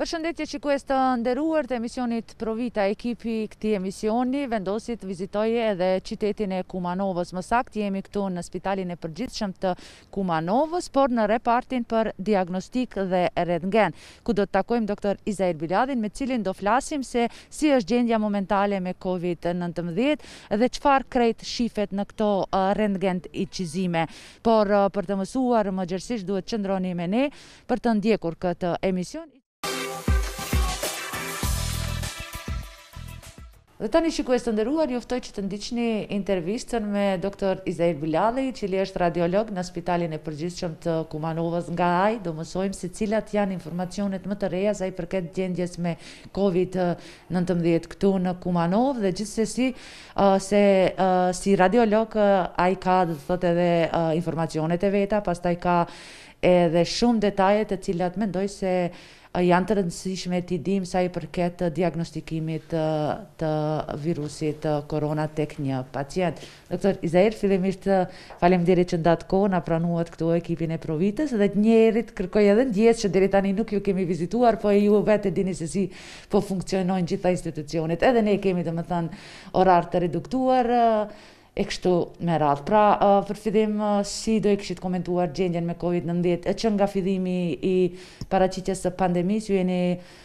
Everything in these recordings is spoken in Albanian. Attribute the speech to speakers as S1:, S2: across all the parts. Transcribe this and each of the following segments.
S1: Përshëndetje shikues të nderuar të emisionit Pro Vita, ekipi këtij emisioni vendosi të vizitojë edhe qytetin e Kumanovës. Më saktë jemi këtu në Spitalin e Përgjithshëm të Kumanovës, por në repartin për diagnostik dhe rentgen, ku do të takojmë doktor Izair Biladin, me cilin do flasim se si është gjendja momentale me COVID-19 dhe çfarë krejt shifet në këto rentgen iqizime. Por për të mësuar më gjerësisht duhet qëndroni me ne për të ndjekur këtë emision. Dhe tani shikues të nderuar, juftoj që të ndiqni intervistën me doktor Izair Biladin, cili është radiolog në Spitalin e Përgjithshëm të Kumanovës. Nga ai do mësojmë se cilat janë informacionet më të reja sa i përket gjendjes me COVID-19 këtu në Kumanovë, dhe gjithsesi se si radiolog ai ka, do të thotë, edhe informacionet e veta, pastaj ka edhe shumë detaje të cilat mendoj se janë të rëndësishme t'i dim sa i përket diagnostikimit të virusit korona tek një pacient. Doktor Izair, fillimisht faleminderit që ndatë kohë na pranuat këtu ekipin e Pro Vitës, dhe të njerit kërkoj edhe ndjes që deri tani nuk ju kemi vizituar, po ju vetë dini se si po funksionojnë gjitha institucionet. Edhe ne kemi, domethënë, orar të reduktuar e kështu me radhë. Pra, për fillim, si do i kishit komentuar gjendjen me COVID-19, që nga fillimi i paraqitjes së pandemisë ju jeni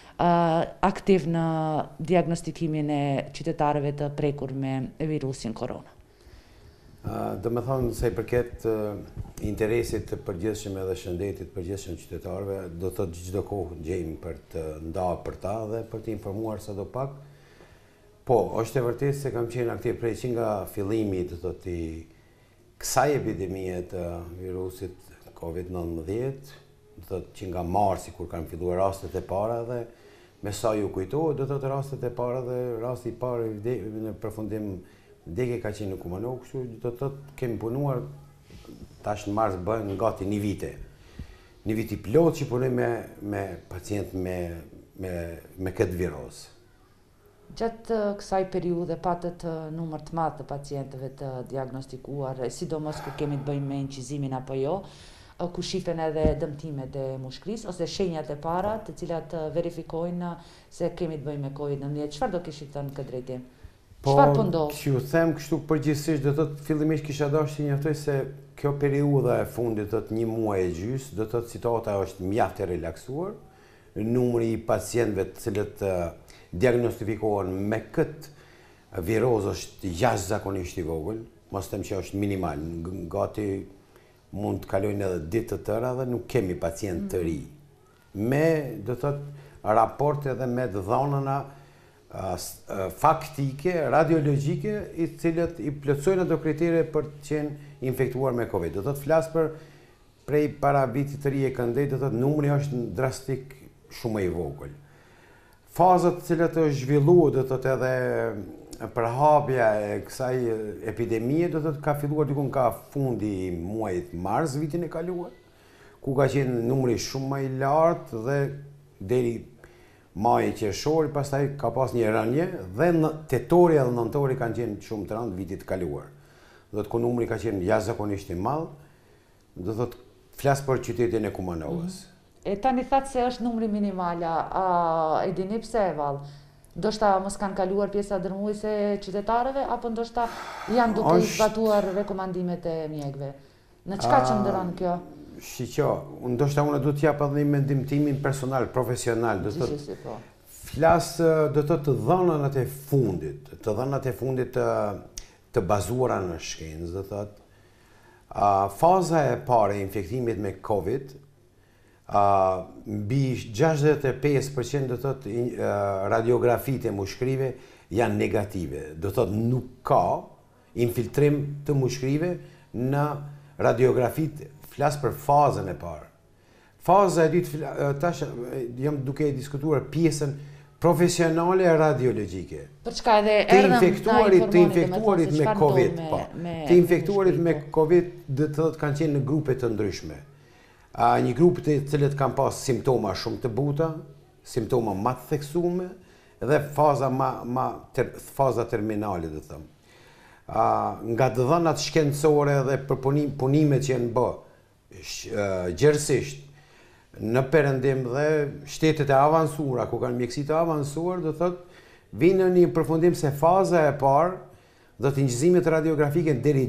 S1: aktiv në diagnostikimin e qytetarëve të prekur me virusin korona?
S2: Do me thonë, se i përket interesit të përgjithshëm edhe shëndetit përgjithshëm qytetarëve, do të thotë çdo kohë gjejmë për të ndarë për ta dhe për të informuar sadopak. Po, është e vërtetë se kam qenë aktiv prej që nga fillimi të thotë i kësaj epidemie të virusit COVID-19, do thotë që nga marsi kur kanë filluar rastet e para, dhe me sa ju kujtohet, do thotë rastet e para dhe rasti i parë në përfundim vdekje ka qenë në Kumanovë, kështu do thotë kemi punuar tash në mars bën gati një vite. Një vit i plot që punoj me pacient me këtë virus.
S1: Gjatë kësaj periudhe patët numër të madh të pacientëve të diagnostikuar, sidomos kur kemi të bëjmë me incizimin apo jo, ku shifen edhe dëmtimet e mushkërisë ose shenjat e para të cilat verifikojnë se kemi të bëjmë me COVID-19. Çfarë do kishit thënë këtë drejtim? Çfarë po ndodh?
S2: Që ju them kështu përgjithsisht, do thotë fillimisht kisha dashur të njoftoj se kjo periudha e fundit, do të një muaj e gjys, do thotë situata është mjaft e relaksuar. Numri i pacientëve të cilët diagnostifikohen me këtë virus është jashtëzakonisht i vogël, mos them që është minimal, gati mund të kalojnë edhe ditë të tëra dhe nuk kemi pacient të ri. Me, do thotë, raporte edhe me dhënana faktike, radiologjike, i cilët i plotësojnë ato kritere për të qenë infektuar me COVID. Do thotë flas për prej para vitit të ri e këndej, do thotë numri është drastik shumë i vogël. Fazat të cilat është zhvilluar, do thotë edhe përhapja e kësaj epidemie, do thotë ka filluar diku nga fundi i muajit mars vitin e kaluar, ku ka qenë numri shumë më i lartë dhe deri maji qershori, pastaj ka pas një rënje dhe tetori dhe nëntori kanë qenë shumë të rëndë vitit të kaluar. Do thotë ku numri ka qenë jashtëzakonisht i madh, do thotë flas për qytetin e Kumanovës.
S1: E tani thatë se është numri minimala, e dini pse e vallë? Ndoshta mos kanë kaluar pjesa dërmuese qytetarëve, apo ndoshta janë duke i zbatuar rekomandimet e mjekëve? Në çka qëndron kjo?
S2: Shiqo, ndoshta unë duhet t'jap edhe një mendim timin personal, profesional, do të thotë. Flas, do të thotë dhënat e fundit, të bazuara në shkencë, do thotë. Faza e parë e infektimit me COVID, mbi 65% do thotë radiografitë e mushkërive janë negative. Do thotë nuk ka infiltrim të mushkërive në radiografitë, flas për fazën e parë. Faza e dytë, tash jam duke diskutuar pjesën profesionale e radiologjike.
S1: Për çka edhe
S2: të infektuarit me COVID, po. Të infektuarit me COVID, do të thotë kanë qenë në grupe të ndryshme. Një grup të cilët kanë pas simptoma shumë të buta, simptoma më të theksume dhe faza terminale, do thëmë. Nga të dhënat shkencore dhe për punimet që janë bë, gjërësisht, në Perëndim dhe shtetet e avancuara, ku kanë mjekësi të avancuar, do thotë vinë në një përfundim se faza e parë do të ngjëzimet radiografike deri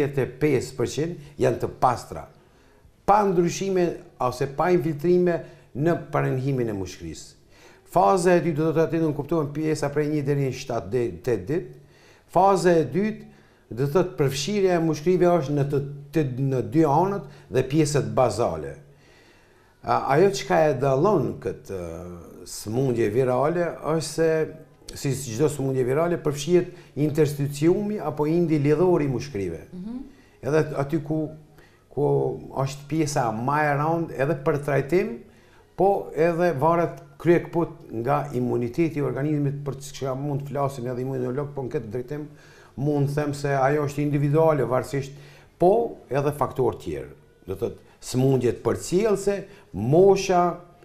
S2: 65% janë të pastra, pa ndryshime ose pa infiltrime në parenhimin e mushkërisë. Faza e dytë do të atë në kuptohen pjesa prej 1 deri në 7 deri 8 ditë. Faza e dytë do të thotë përfshirja e mushkërive është në 2 anët dhe pjesët bazale. Ajo çka e dallon këtë sëmundje virale është se si çdo sëmundje virale përfshihet interstitiumi apo indi lidhor i mushkërive. Edhe aty ku është pjesa më e rëndë edhe për trajtim, po edhe varet kryekput nga imuniteti i organizmit, për çka mund të flasim edhe imunolog, po në këtë drejtim mund të them se ajo është individuale varësisht, po edhe faktorë tjerë. Do thotë sëmundjet përcjellëse, mosha,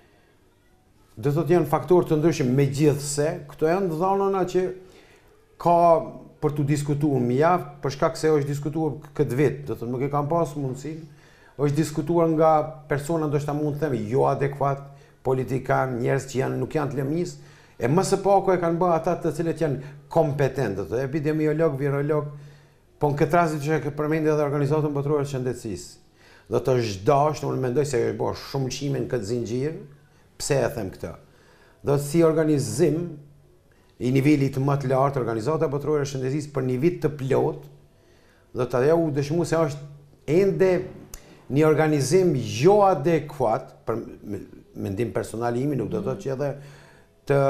S2: do thotë janë faktorë të ndryshëm, megjithse këto janë dhëna që ka për të diskutuar mjaft, për shkak se është diskutuar këtë vit, do thotë nuk e kam pas mundësinë, është diskutuar nga persona ndoshta mund të them jo adekuat, politikan, njerëz që nuk janë të lëmis, e më së paku e kanë bërë ata të cilët janë kompetentë, epidemiolog, virolog, po në këtë rast që e përmendi edhe Organizatën Botërore të Shëndetësisë. Do të është dashur, unë mendoj se është bërë shumë lëshime në këtë zinxhir. Pse e them këtë? Do të si organizim i nivelit më të lartë, Organizata Botërore e Shëndetësisë për një vit të plot, do të ajo u dëshmu se është ende një organizim jo adekuat, për mendim personal imi, nuk do të thotë që edhe të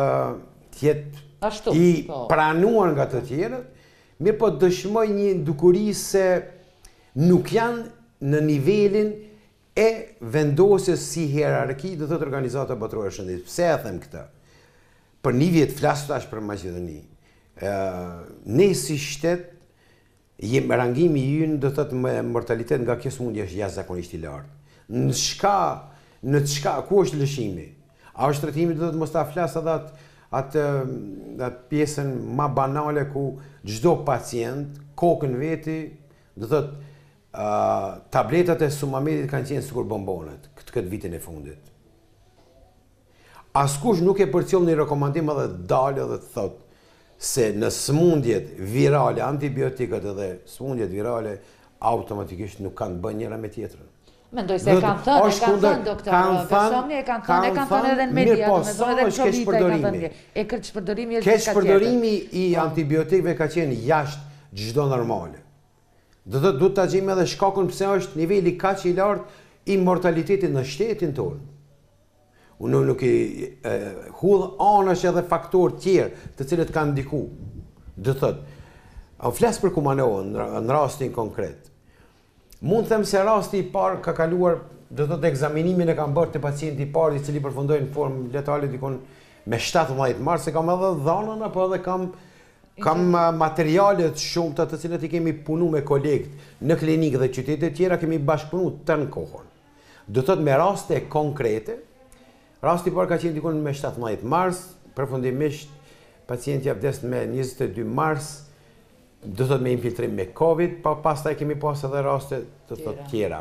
S2: jetë i pranuar nga të tjerët, mirë po dëshmoj një dukuri se nuk janë në nivelin e vendosjes si hierarki, do thotë Organizata Botërore e Shëndetësisë. Pse e them këtë? Për një vit flas tash për Maqedoni. Ne si shtet rangimi ynë do thotë me mortalitet nga kjo sëmundje është jashtëzakonisht i lartë. Në çka ku është lëshimi? A është trajtimi do të mos ta flas edhe atë pjesën më banale ku çdo pacient kokën veti do thotë tabletat e Sumamedit kanë qenë sikur bombonet këtë vitin e fundit. Askush nuk e përcjell një rekomandim edhe dalë dhe të thotë se në sëmundjet virale, antibiotikët edhe sëmundjet virale automatikisht nuk kanë bën njëra me tjetrën.
S1: Mendoj se e kanë thënë, doktor, besoni e kanë thënë edhe në media, edhe
S2: keq përdorimi i antibiotikëve ka qenë jashtë çdo normale. Do të duhet ta gjejmë edhe shkakun pse është niveli kaq i lartë i mortalitetit në shtetin tonë. Unë nuk i hudh anash edhe faktorë tjerë të cilët kanë ndiku. Do thotë, flas për Kumanovën në rastin konkret. Mund të them se rasti i parë ka kaluar, do thotë ekzaminimin e kam bërë te pacienti i parë i cili përfundoi në formë letale dikon me 17 mars, se kam edhe dhënën apo edhe kam materiale të shumta të cilat i kemi punu me kolegët në klinikë dhe qytete tjera, kemi bashkëpunuar të në kohën. Do thotë me raste konkrete. Rasti i parë ka qenë dikon me 17 mars, përfundimisht pacienti vdes me 22 mars, do thotë me infiltrim me Covid, pastaj kemi pas edhe raste të thotë tjera.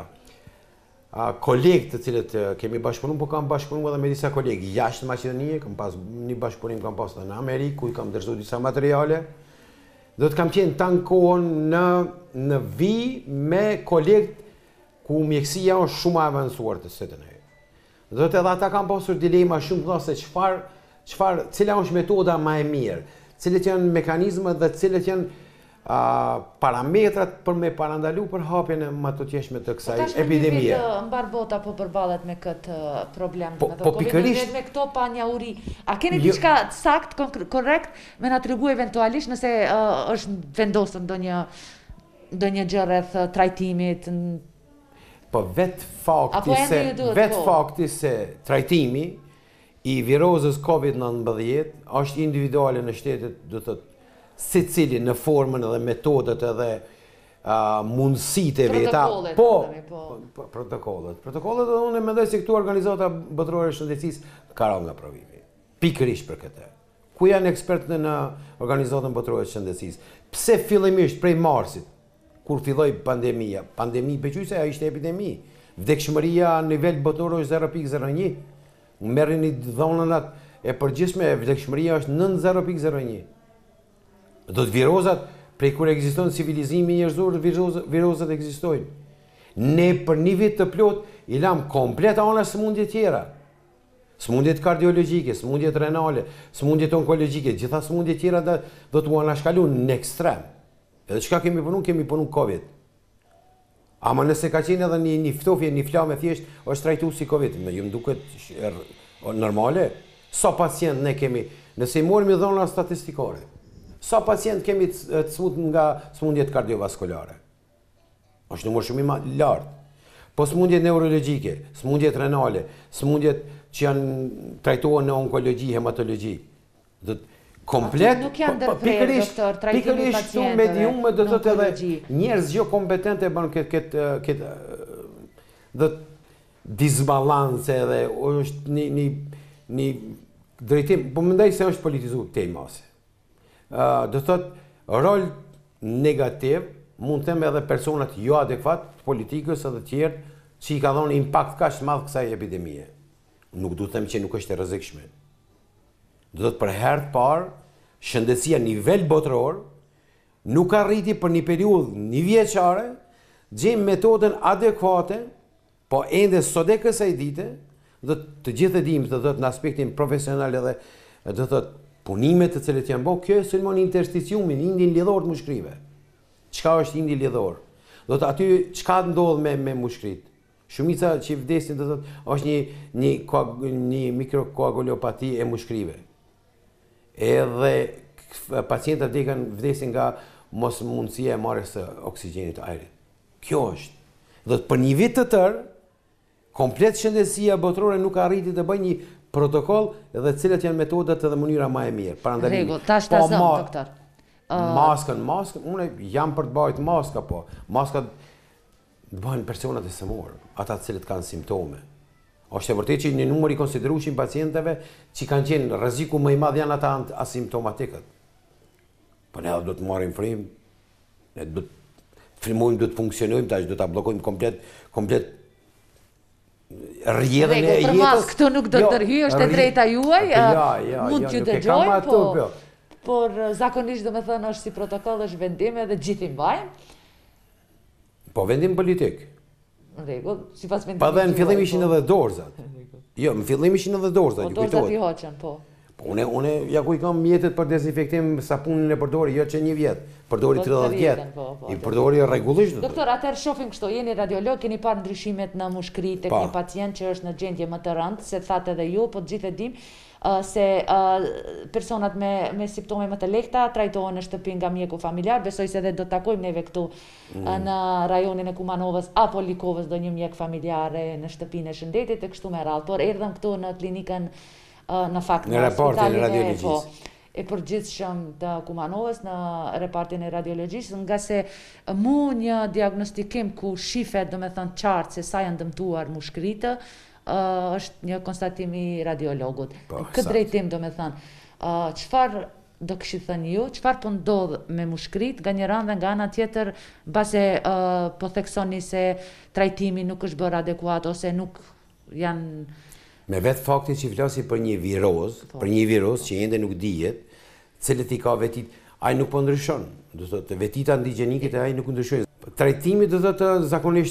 S2: Kolegë të cilët kemi bashkëpunuar, po kam bashkëpunuar edhe me disa kolegë jashtë Maqedonisë, kam pas një bashkëpunim kam pas edhe në Amerikë, ku i kam dërzuar disa materiale. Do të kam qenë tan kohën në vi me kolegë ku mjekësia është shumë e avancuar të setën e. Do të edhe ata kanë pasur dilema shumë të se cila është metoda më e mirë, cilët janë mekanizmat dhe cilët janë parametrat për me parandalu për hapjen e matutjeshme të kësaj epidemie.
S1: Mbar bota po përballet me këtë problem,
S2: po pikërisht
S1: me këto panjohuri. A keni diçka sakt, korrekt me na tregu eventualisht nëse është vendosur ndonjë gjë rreth trajtimit?
S2: Po vetë fakti se trajtimi i virozës COVID-19 është individuale në shtetet, do të secili në formën edhe metodet edhe mundësitë e veta. Protokollet. Protokollet edhe unë mendoj se këtu Organizata Botërore e Shëndetësisë ka rënë nga provimi. Pikërisht për këtë. Ku janë ekspertë në Organizatën Botërore të Shëndetësisë? Pse fillimisht prej marsit, kur filloi pandemi beqyse, ajo ishte epidemi. Vdekshmëria në nivel botror është 0,01. Merrni dhonat e përgjithshme, vdekshmëria është 0,01. Do të virozat, prej kur ekziston civilizimi njerëzor, virozat ekzistojnë. Ne për një vit të plot i lam komplet ana sëmundje tjera. Sëmundjet kardiologjike, sëmundjet renale, sëmundjet onkologjike, gjitha sëmundjet tjera do t'u anashkalun në ekstrem. Edhe çka kemi punu Covid. Ama nëse ka qenë edhe një ftofje, një flamë thjesht, është trajtu si Covid. Ju më duket normale. Sa pacient ne kemi, nëse i morëm dhona statistikore, sa pacient kemi të smut nga sëmundjet kardiovaskulare? Është numër shumë i lartë. Po sëmundjet neurologjike, sëmundjet renale, sëmundjet që janë trajtohen në onkologji, hematologji. Komplet,
S1: nuk janë ndërprerë, doktor, trajtimi i pacientëve në onkologji.
S2: Njerëz jo kompetente bën këtë disbalance dhe është një drejtim, po mendoj se është politizuar tej mase. Do thotë rol negativ mund të them edhe personat jo adekuat, politikës edhe tjerë, që i ka dhënë impakt kaq të madh kësaj epidemie. Nuk du të them që nuk është e rrezikshme. Do të për herë të parë, shëndetësia nivel botror nuk arriti për një periudhë një vjeçare, gjejmë metodën adekuate, po ende sot e kësaj dite, do të gjithë e dimë, do të në aspektin profesional edhe do të punimet të cilët janë bërë, kjo është sulmon intersticiumin, indin lidhor të mushkrive. Çka është indi lidhor? Do të aty çka ndodh me mushkrit? Shumica që vdesin do të është një mikrokoagulopati e mushkrive. Edhe pacientët vdesin nga mos mundësia e marrjes së oksigjenit të ajrit. Kjo është. Do të për një vit të tërë, komplet shëndetësia botërore nuk arriti të bëjë një protokoll dhe cilat janë metodat edhe mënyra më e mirë.
S1: Rregull, tash ta zëm, doktor.
S2: Maskën, unë jam për të bajt maska, po. Maskat të bëhen personat e sëmurë, ata të cilët kanë simptome. Është e vërtetë që një numër i konsiderueshëm pacientëve që kanë qenë rreziku më i madh janë ata asimptomatikët. Po ne do të marrim frym, ne do të filmojmë, do të funksionojmë, tash do ta bllokojmë komplet rrjedhën e jetës.
S1: Për maskë këtu nuk do të tërhyj, është e drejta juaj. Mund t'ju dëgjojmë, por zakonisht do me thënë është si protokoll, është vendime dhe gjithë i mbajnë.
S2: Po vendim politik.
S1: Në rregull, sipas vendimit.
S2: Pa dhe në fillim ishin edhe dorzat. Jo, në fillim ishin edhe dorzat.
S1: Po dorzat i hoqën, po.
S2: Po unë ja ku i kam mjetet për dezinfektim, sapunin e përdori, jo që një vjet, përdori 30 vjet. I përdori rregullisht.
S1: Doktor, atëherë shohim kështu, jeni radiolog, keni parë ndryshimet në mushkri tek një pacient që është në gjendje më të rëndë, se thatë edhe ju, po të gjithë e dimë se personat me simptome më të lehta trajtohen në shtëpi nga mjeku familjar. Besoj se edhe do të takojmë neve këtu në rajonin e Kumanovës apo Likovës do një mjek familjare në shtëpinë e shëndetit e kështu me radhë. Por erdhëm këtu në klinikën në fakt në spitalin e përgjithshëm të Kumanovës, në repartin e radiologjisë, nga se mu një diagnostikim ku shifet do me thënë qartë se sa janë dëmtuar mushkritë, është një konstatim i radiologut. Në këtë drejtim do me thënë, qëfar do këshit thënë ju, qëfar po ndodhë me mushkrit, nga një ranë dhe nga ana tjetër, base po theksoni se trajtimi nuk është bërë adekuat, ose nuk janë...
S2: Me vetë fakti që flasi për një viroz që ende nuk dijet, cilët i ka vetit, aj nuk po ndryshon. Do të thotë, vetita antigjenikit e aj nuk ndryshon. Trajtimi do të thotë zakonisht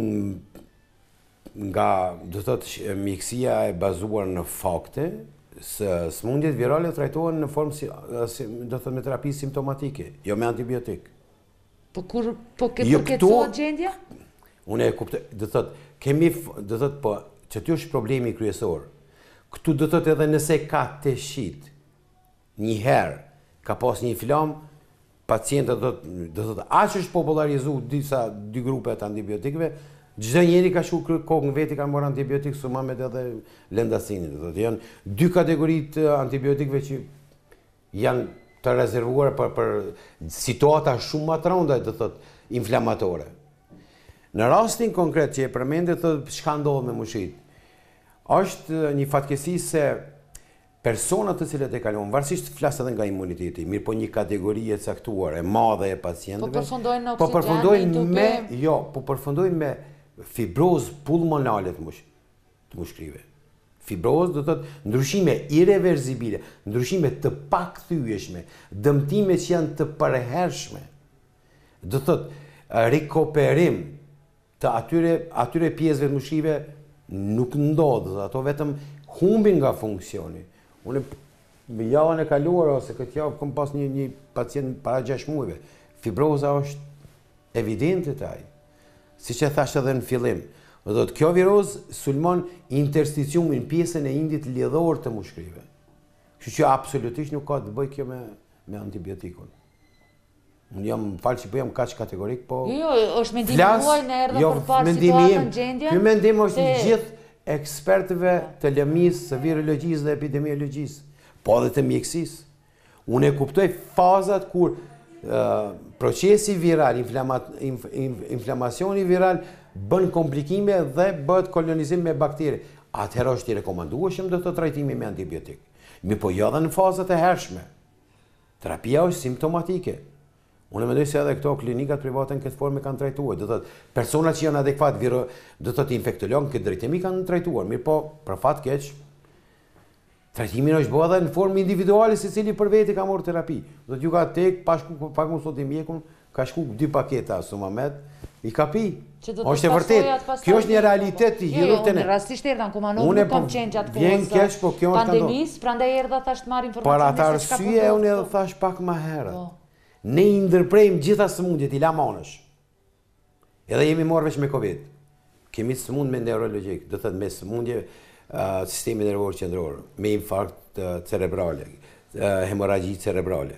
S2: nga do të thotë mjekësia e bazuar në fakte, sëmundjet virale trajtohen në formë do të thotë me terapi simptomatike, jo me antibiotik.
S1: Po përketësohet gjendja?
S2: Unë e kuptoj, do të thotë, kemi do të thotë po që ty është problemi kryesor. Këtu do të thotë edhe nëse ka të shit, një herë, ka pas një flam, pacientët do të thotë, aq është popularizu dy grupe të antibiotikëve, çdo njeri ka shku kokën veti ka marrë antibiotik, sumamet edhe lendasinin. Do të janë dy kategoritë antibiotikëve që janë të rezervuar për situata shumë më të rënda, do të thotë, inflamatore. Në rastin konkret që e përmendet, çka ndodh me mushrit, është një fatkeqësi se personat të cilët e kalojnë, varësisht flas edhe nga imuniteti, mirë po një kategori e caktuar, e madhe e pacientëve,
S1: po përfundojnë me oksigjen,
S2: po përfundojnë me fibrozë pulmonale të mushkrive. Fibrozë do të thotë ndryshime irreversibile, ndryshime të pakthyeshme, dëmtime që janë të përhershme. Do të thotë rikuperim të atyre pjesëve të mushkrive nuk ndodh, ato vetëm humbin nga funksioni. Unë javën e kaluar ose këtë javë kam pas një pacient para 6 muajve. Fibroza është evidente taj. Siç e thash edhe në fillim, do të kjo virozë sulmon intersticiumin, pjesën e indit lidhor të mushkrive. Kështu që absolutisht nuk ka të bëj kjo me antibiotikun. Unë jam falë që po jam kaq kategorik, po
S1: Jo, është mendimi juaj në erdhë për parë situatën gjendjen.
S2: Ky mendim është i gjithë ekspertëve të lëmisë, së virologjisë dhe epidemiologjisë, po edhe të mjekësisë. Unë e kuptoj fazat kur procesi viral, inflamacioni viral bën komplikime dhe bëhet kolonizim me bakteri. Atëherë është i rekomandueshëm do të trajtimi me antibiotik. Mi po jo dhe në fazat e hershme. Terapia është simptomatike. Unë mendoj se edhe këto klinikat private në këtë formë kanë trajtuar. Do thotë personat që janë adekuat do thotë infektolog në këtë drejtim kanë trajtuar. Mirë po, për fat keq, trajtimi është bërë edhe në formë individuale secili për veti ka marrë terapi. Do t'ju ka tek pa konsultim mjekun, ka shku 2 paketa Sumamed, i ka pi. Është e vërtet. Kjo është një realitet i hidhur te ne.
S1: Rastisht erdha Kumanov, nuk kam qenë gjatë kohës.
S2: Vjen keq, po kjo është
S1: pandemisë, prandaj erdha thash të marr informacione.
S2: Për atë arsye unë edhe thash pak më herët. Ne i ndërprejmë gjitha sëmundjet, i lamanësh. Edhe jemi marrë veç me Covid. Kemi sëmundje neurologjik, do thëtë me sëmundje sistemi nervor qendror, me infarkt cerebrale, hemorragji cerebrale,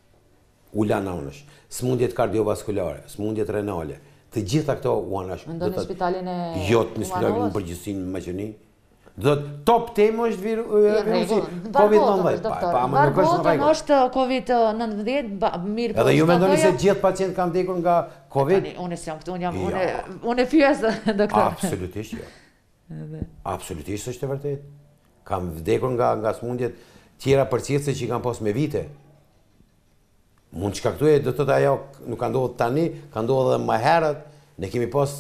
S2: ulananësh, sëmundjet kardiovaskulare, sëmundjet renale, të gjitha këto uanash.
S1: Mendon në spitalin e
S2: Jo, në spitalin në përgjithësi në Maqedoni. Do të top temë është virusi COVID-19.
S1: Botën është COVID-19, mirë po.
S2: Edhe ju mendoni se gjithë pacientë kanë vdekur nga COVID?
S1: Unë s'jam këtu, unë e pyes doktor.
S2: Absolutisht jo. Absolutisht është e vërtet. Kam vdekur nga sëmundjet tjera përcjellëse që kanë pas me vite. Mund shkaktuje, do të thotë ajo nuk ka ndodhur tani, ka ndodhur edhe më herët. Ne kemi pas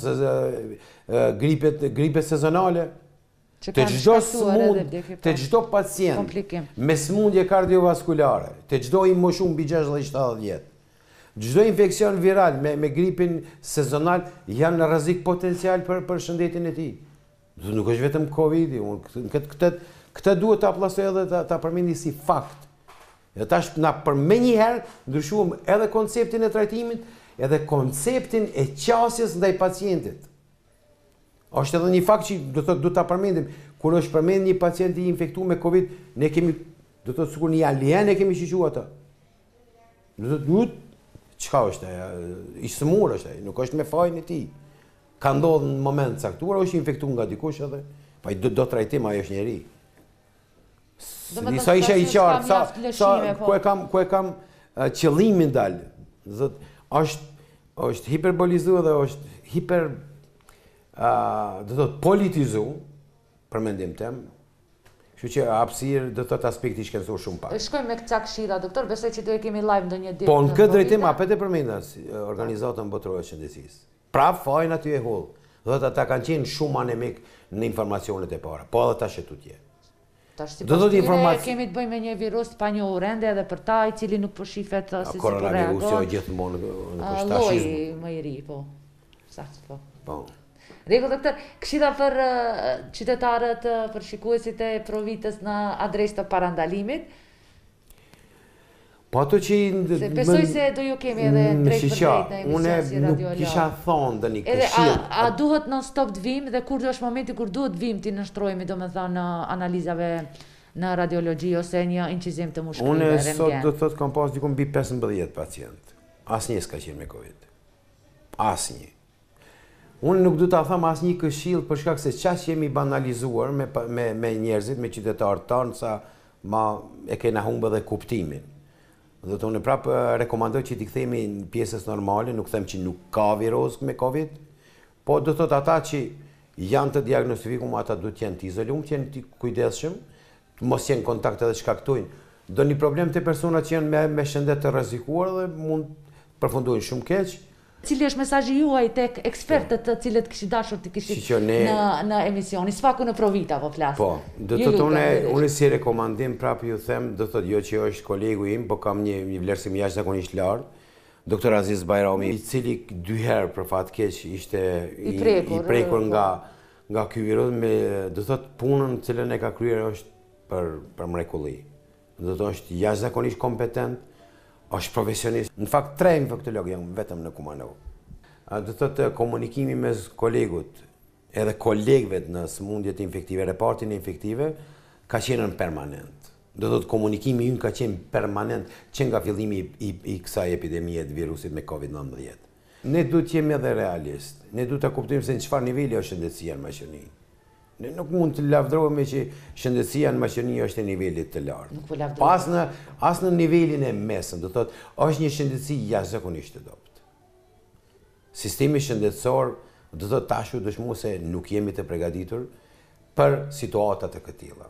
S2: gripe sezonale. Të çdo sëmund, të çdo pacient me sëmundje kardiovaskulare, të çdo i moshum mbi 60-70 vjet, çdo infekcion viral me gripin sezonal janë në rrezik potencial për shëndetin e tij. Nuk është vetëm Covid-i, këtë duhet ta plasoj edhe ta përmendi si fakt. Dhe tash na për më një herë ndryshuam edhe konceptin e trajtimit, edhe konceptin e qasjes ndaj pacientit. Është edhe një fakt që do ta përmendim, kur është përmend një pacient i infektuar me Covid, ne kemi, do të thotë sikur një alien e kemi shijuar atë. Do të thotë, çka është ajo? I smur është ai, nuk është me fajin e tij. Ka ndodhur në moment caktuar, është infektuar nga dikush edhe, po ai do trajtim, ai është njerëj. Sa isha i qartë, ku e kam qëllimin dal. Do është hiperbolizuar dhe është hiper do të thotë politizu, për mendim tem, kështu që hapësirë do të thotë aspekti shkencor shumë pak.
S1: Shkojmë me këta këshilla, doktor, besoj që do e kemi live ndonjë ditë.
S2: Po në këtë drejtim apet e përmendas organizatën botërore të shëndetësisë. Prap fajin aty e hull. Do të thotë ata kanë qenë shumë anemik në informacionet e para, po edhe tash e tutje.
S1: Tash sipas kemi të bëjmë me një virus pa njohur ende edhe për ta i cili nuk po shifet si po reagon.
S2: Koronavirusi gjithmonë nuk është tashizëm.
S1: Lloji më i ri, po. Saktë po.
S2: Po.
S1: Rregull, doktor, këshilla për qytetarët, për shikuesit e Provitës në adresë të parandalimit?
S2: Po ato që
S1: se besoj se do ju kemi edhe drejt për drejt në emision si radiolog.
S2: Unë nuk kisha thonë dhe një
S1: këshillë.
S2: Edhe
S1: a duhet non stop të vim dhe kur është momenti kur duhet vim të nështrojemi domethënë analizave në radiologji ose një incizim të mushkërive rentgen?
S2: Unë sot do të thotë kam pas diku mbi 15 pacient. Asnjë s'ka qenë me Covid. Asnjë. Unë nuk du të them asnjë këshill për shkak se çaq jemi banalizuar me njerëzit, me qytetarët tanë, sa ma e kena humbë dhe kuptimin. Dhe të unë prapë rekomandoj që t'i kthehemi në pjesës normale, nuk them që nuk ka virus me Covid, po do të thotë ata që janë të diagnostikuar, ata duhet të jenë të izoluar, të jenë të kujdesshëm, mos jenë kontakt edhe shkaktojnë ndonjë problem të persona që janë me shëndet të rrezikuar dhe mund përfundojnë shumë keq.
S1: Cili është mesazhi juaj tek ekspertët të cilët kishit dashur të kishit në emisioni, sfaku në Provita po flas.
S2: Po, do të thotë unë si rekomandim prapë ju them, do të thotë jo që është kolegu im, po kam një vlerësim jashtëzakonisht lartë, doktor Aziz Bajrami, i cili 2 herë për fat keq ishte i prekur nga ky virus, me do të thotë punën që cilën e ka kryer është për mrekulli. Do të thotë është jashtëzakonisht kompetent, është profesionist. Në fakt 3 infektolog jam vetëm në Kumanov. Do të thotë komunikimi mes kolegut edhe kolegëve në sëmundjet infektive, repartin infektive, ka qenë permanent. Do të thotë komunikimi ynë ka qenë permanent që nga fillimi i kësaj epidemie të virusit me COVID-19. Ne duhet të jemi edhe realist. Ne duhet të kuptojmë se në çfarë niveli është shëndetësia në maqeni. Ne nuk mund të lavdrohemi që shëndetësia në maqeni është e nivelit të lartë. As në nivelin e mesëm, do thotë, është një shëndetësi jashtëzakonisht të dobët. Sistemi shëndetësor, do thotë tashu dëshmu se nuk jemi të përgatitur për situata të këtilla.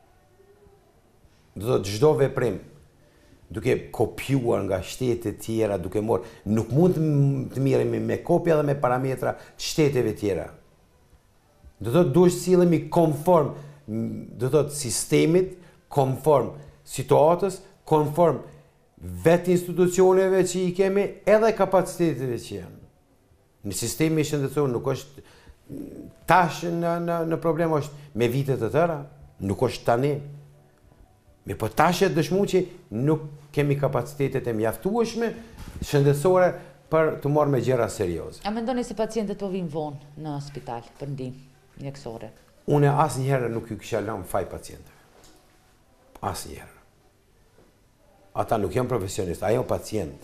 S2: Do thotë çdo veprim duke kopjuar nga shtete tjera, duke nuk mund të miremi me kopja dhe me parametra të shteteve tjera. Do të thotë duhet sillemi konform, do të thotë sistemit, konform situatës, konform vetë institucioneve që i kemi, edhe kapaciteteve që janë. Në sistemi shëndetësor nuk është tash në problem është me vite të tëra, nuk është tani. Me po tash e dëshmu që nuk kemi kapacitetet e mjaftueshme shëndetësore për të marrë me gjëra serioze.
S1: A mendoni se pacientët po vinë vonë në spital për ndihmë mjekësore?
S2: Unë asnjëherë nuk ju kisha lënë faj pacientëve. Asnjëherë. Ata nuk janë profesionistë, ajo pacient.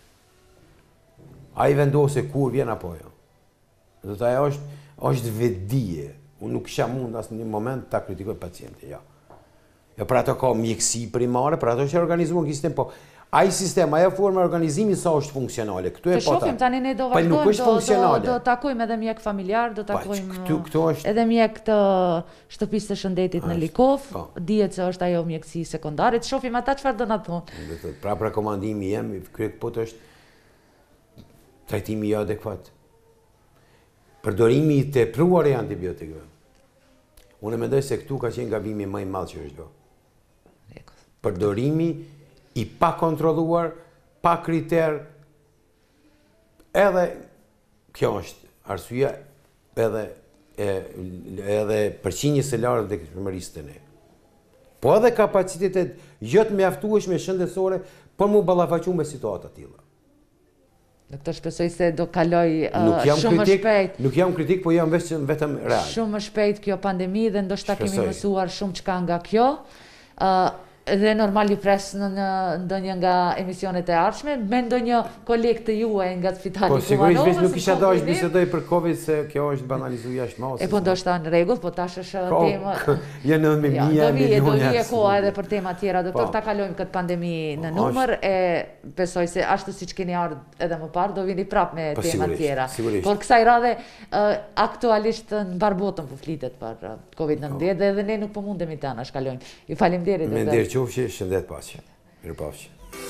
S2: Ai vendose kur vjen apo jo. Do të ajo është vetdije. Unë nuk kisha mund asë një moment ta kritikoj pacientin, ja. Ja, për ato ka mjekësi primare, për ato është organizuar në sistem, po ai sistem, ajo forma organizimi sa është funksionale. Këtu e
S1: po shohim tani ne do vazhdojmë, do takojmë edhe mjek familjar, do takojmë edhe mjek të shtëpisë së shëndetit në Likov, dihet se është ajo mjekësi sekondare, të shohim ata çfarë do na thonë.
S2: Pra rekomandimi jem, kryekput është trajtimi jo adekuat. Përdorimi i tepruar i antibiotikëve. Unë mendoj se këtu ka qenë gabimi më i madh që është bërë. Përdorimi i pa kontrolluar, pa kriter, edhe kjo është arsyeja edhe përqinjës së lartë të këshmërisë të ne. Po edhe kapacitetet jo të mjaftueshme shëndetësore për mu ballafaqu me situata të tilla.
S1: Doktor, shpresoj se do kaloj shumë shpejt.
S2: Nuk jam kritik, po jam vetëm real.
S1: Shumë shpejt kjo pandemi dhe ndoshta kemi mësuar shumë çka nga kjo. Dhe normal ju pres në ndonjë nga emisionet e ardhshme, me ndonjë koleg të juaj nga spitali Kumanovës.
S2: Po sigurisht nuk kisha dashur bisedoj për Covid se kjo është banalizuar jashtë masës.
S1: E po ndoshta në rregull, po tash është tema.
S2: Ja në me mia
S1: do vije koha edhe për tema tjera, doktor, ta kalojmë këtë pandemi në numër e besoj se ashtu siç keni ardhur edhe më parë, do vini prapë me tema tjera. Por kësaj radhe aktualisht në mbar botën po flitet për Covid-19 dhe edhe ne nuk po mundemi të anash kalojmë. Ju faleminderit doktor.
S2: Qofshi, shëndet paqe. Mirupafshi.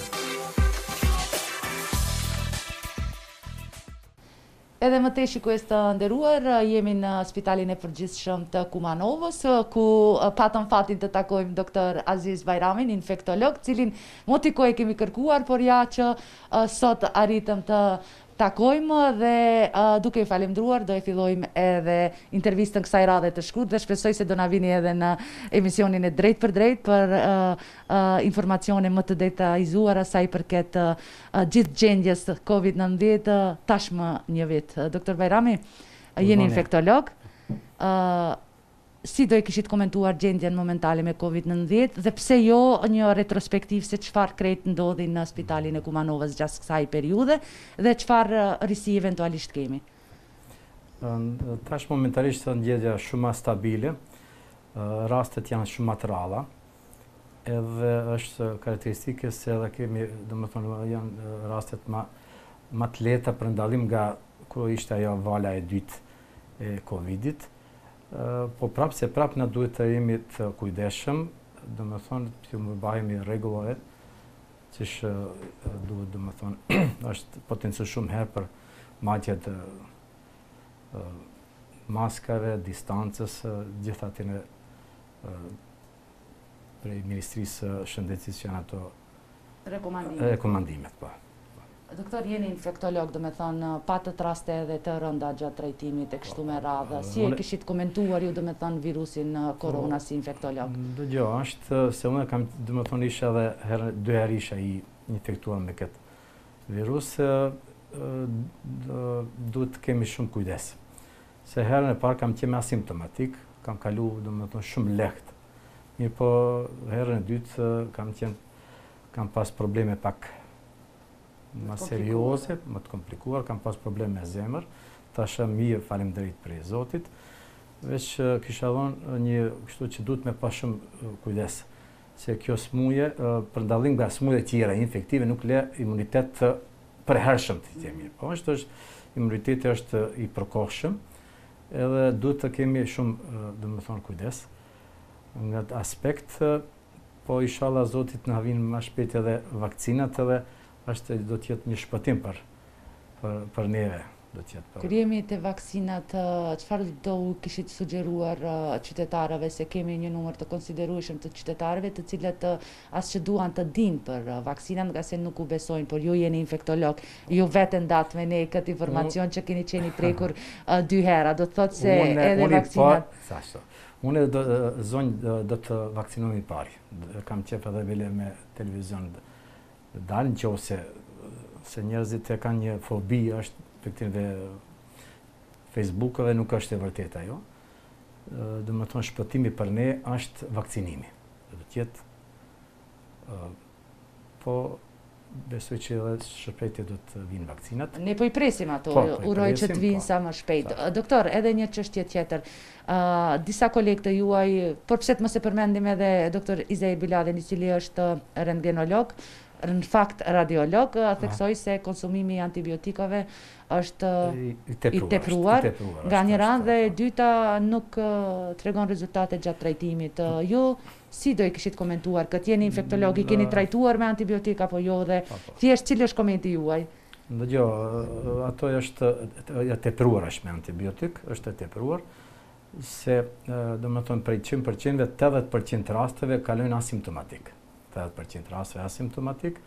S1: Edhe më tej shikues të nderuar, jemi në Spitalin e Përgjithshëm të Kumanovës, ku patëm fatin të takojmë doktor Aziz Bajramin, infektolog, cilin motikoj kemi kërkuar, por ja që sot arritëm të takojmë dhe duke i falemndruar do e fillojmë edhe intervistën kësaj radhe të shkurt dhe shpresoj se do na vini edhe në emisionin e drejt për informacione më të detajzuara sa i përket gjithë gjendjes COVID-19 tashmë një vit. Doktor Bajrami, jeni infektolog. Si do e kishit komentuar gjendjen momentale me COVID-19 dhe pse jo një retrospektiv se çfarë krejt ndodhi në spitalin e Kumanovës gjatë kësaj periudhe dhe çfarë risi eventualisht kemi?
S3: Tash momentalisht ndjedhja shumë stabile, rastet janë shumë më të rralla, edhe është karakteristike se edhe kemi, domethënë janë rastet më të lehta për ndallim nga kur ishte ajo vala e dytë e Covidit. Po prapë se prapë na duhet të jemi të kujdesshëm, domethënë të mbajmë rregullat, që duhet domethënë është potencial shumë herë për matjet maskave, distancës, gjitha atyre prej Ministrisë së Shëndetësisë që janë ato rekomandimet. Po.
S1: Doktor, jeni infektolog, do me thonë, patët raste edhe të rënda gjatë trajtimit e kështu me radhë. Si e kishit komentuar ju, do me thonë, virusin korona si infektolog?
S3: Dëgjo, është se unë kam, do me thonë, isha edhe dy herë isha i infektuar me këtë virus, duhet kemi shumë kujdes. Se herën e parë kam qenë asimptomatik, kam kalu, do me thonë, shumë lehtë. Mirë po, herën e dytë kam pas probleme pak më serioze, më të komplikuar, kam pas probleme me zemër, tasha mirë, faleminderit prej Zotit, veç kisha dhënë një kështu që duhet me pas shumë kujdes, se kjo smuje, për ndallim nga smuje tjera infektive, nuk le imunitet të përhershëm të themi. Po imuniteti është i përkohshëm, edhe duhet të kemi shumë, do të thonë, kujdes nga të aspekt, po inshallah Zotit na vinë më shpejt edhe vakcinat edhe do të jetë një shpëtim për neve.
S1: Kur jemi të vakcinat, çfarë do kishit sugjeruar qytetarëve, se kemi një numër të konsiderueshëm të qytetarëve të cilët as që duan të dinë për vakcinat, nga se nuk u besojnë, por ju jeni infektolog, ju vetë ndatë me ne këtë informacion që keni qeni prekur 2 hera, do të thotë se edhe vakcinat...
S3: Unë zonjë do të vakcinohemi pari, kam qef edhe bile me televizion dalë në qofë se njerëzit e kanë një fobi është dhe Facebook-ove nuk është e vërteta jo. Dhe më thonë shpëtimi për ne është vakcinimi. Dhe të tjetë, po besoj që edhe shpejti do të vinë vakcinat.
S1: Ne po i presim ato, uroj që të vinë sa më shpejt. Doktor, edhe një çështje tjetër. Disa kolegë të juaj, por pse të mos e përmendim edhe doktor Izair Biladin, i cili është rentgenolog, në fakt radiolog, theksoj se konsumimi i antibiotikave është i tepruar, nga një ranë dhe dyta nuk tregon rezultate gjatë trajtimit. Ju si do i kishit komentuar këtë, jeni infektolog, i keni trajtuar me antibiotika apo jo dhe thjesht cili është komenti juaj?
S3: Dëgjo, ato është tepruar është me antibiotik, është tepruar, se do më thonë prej 100%, 80% rasteve kalojnë asimptomatik. 80% rasteve asimptomatik,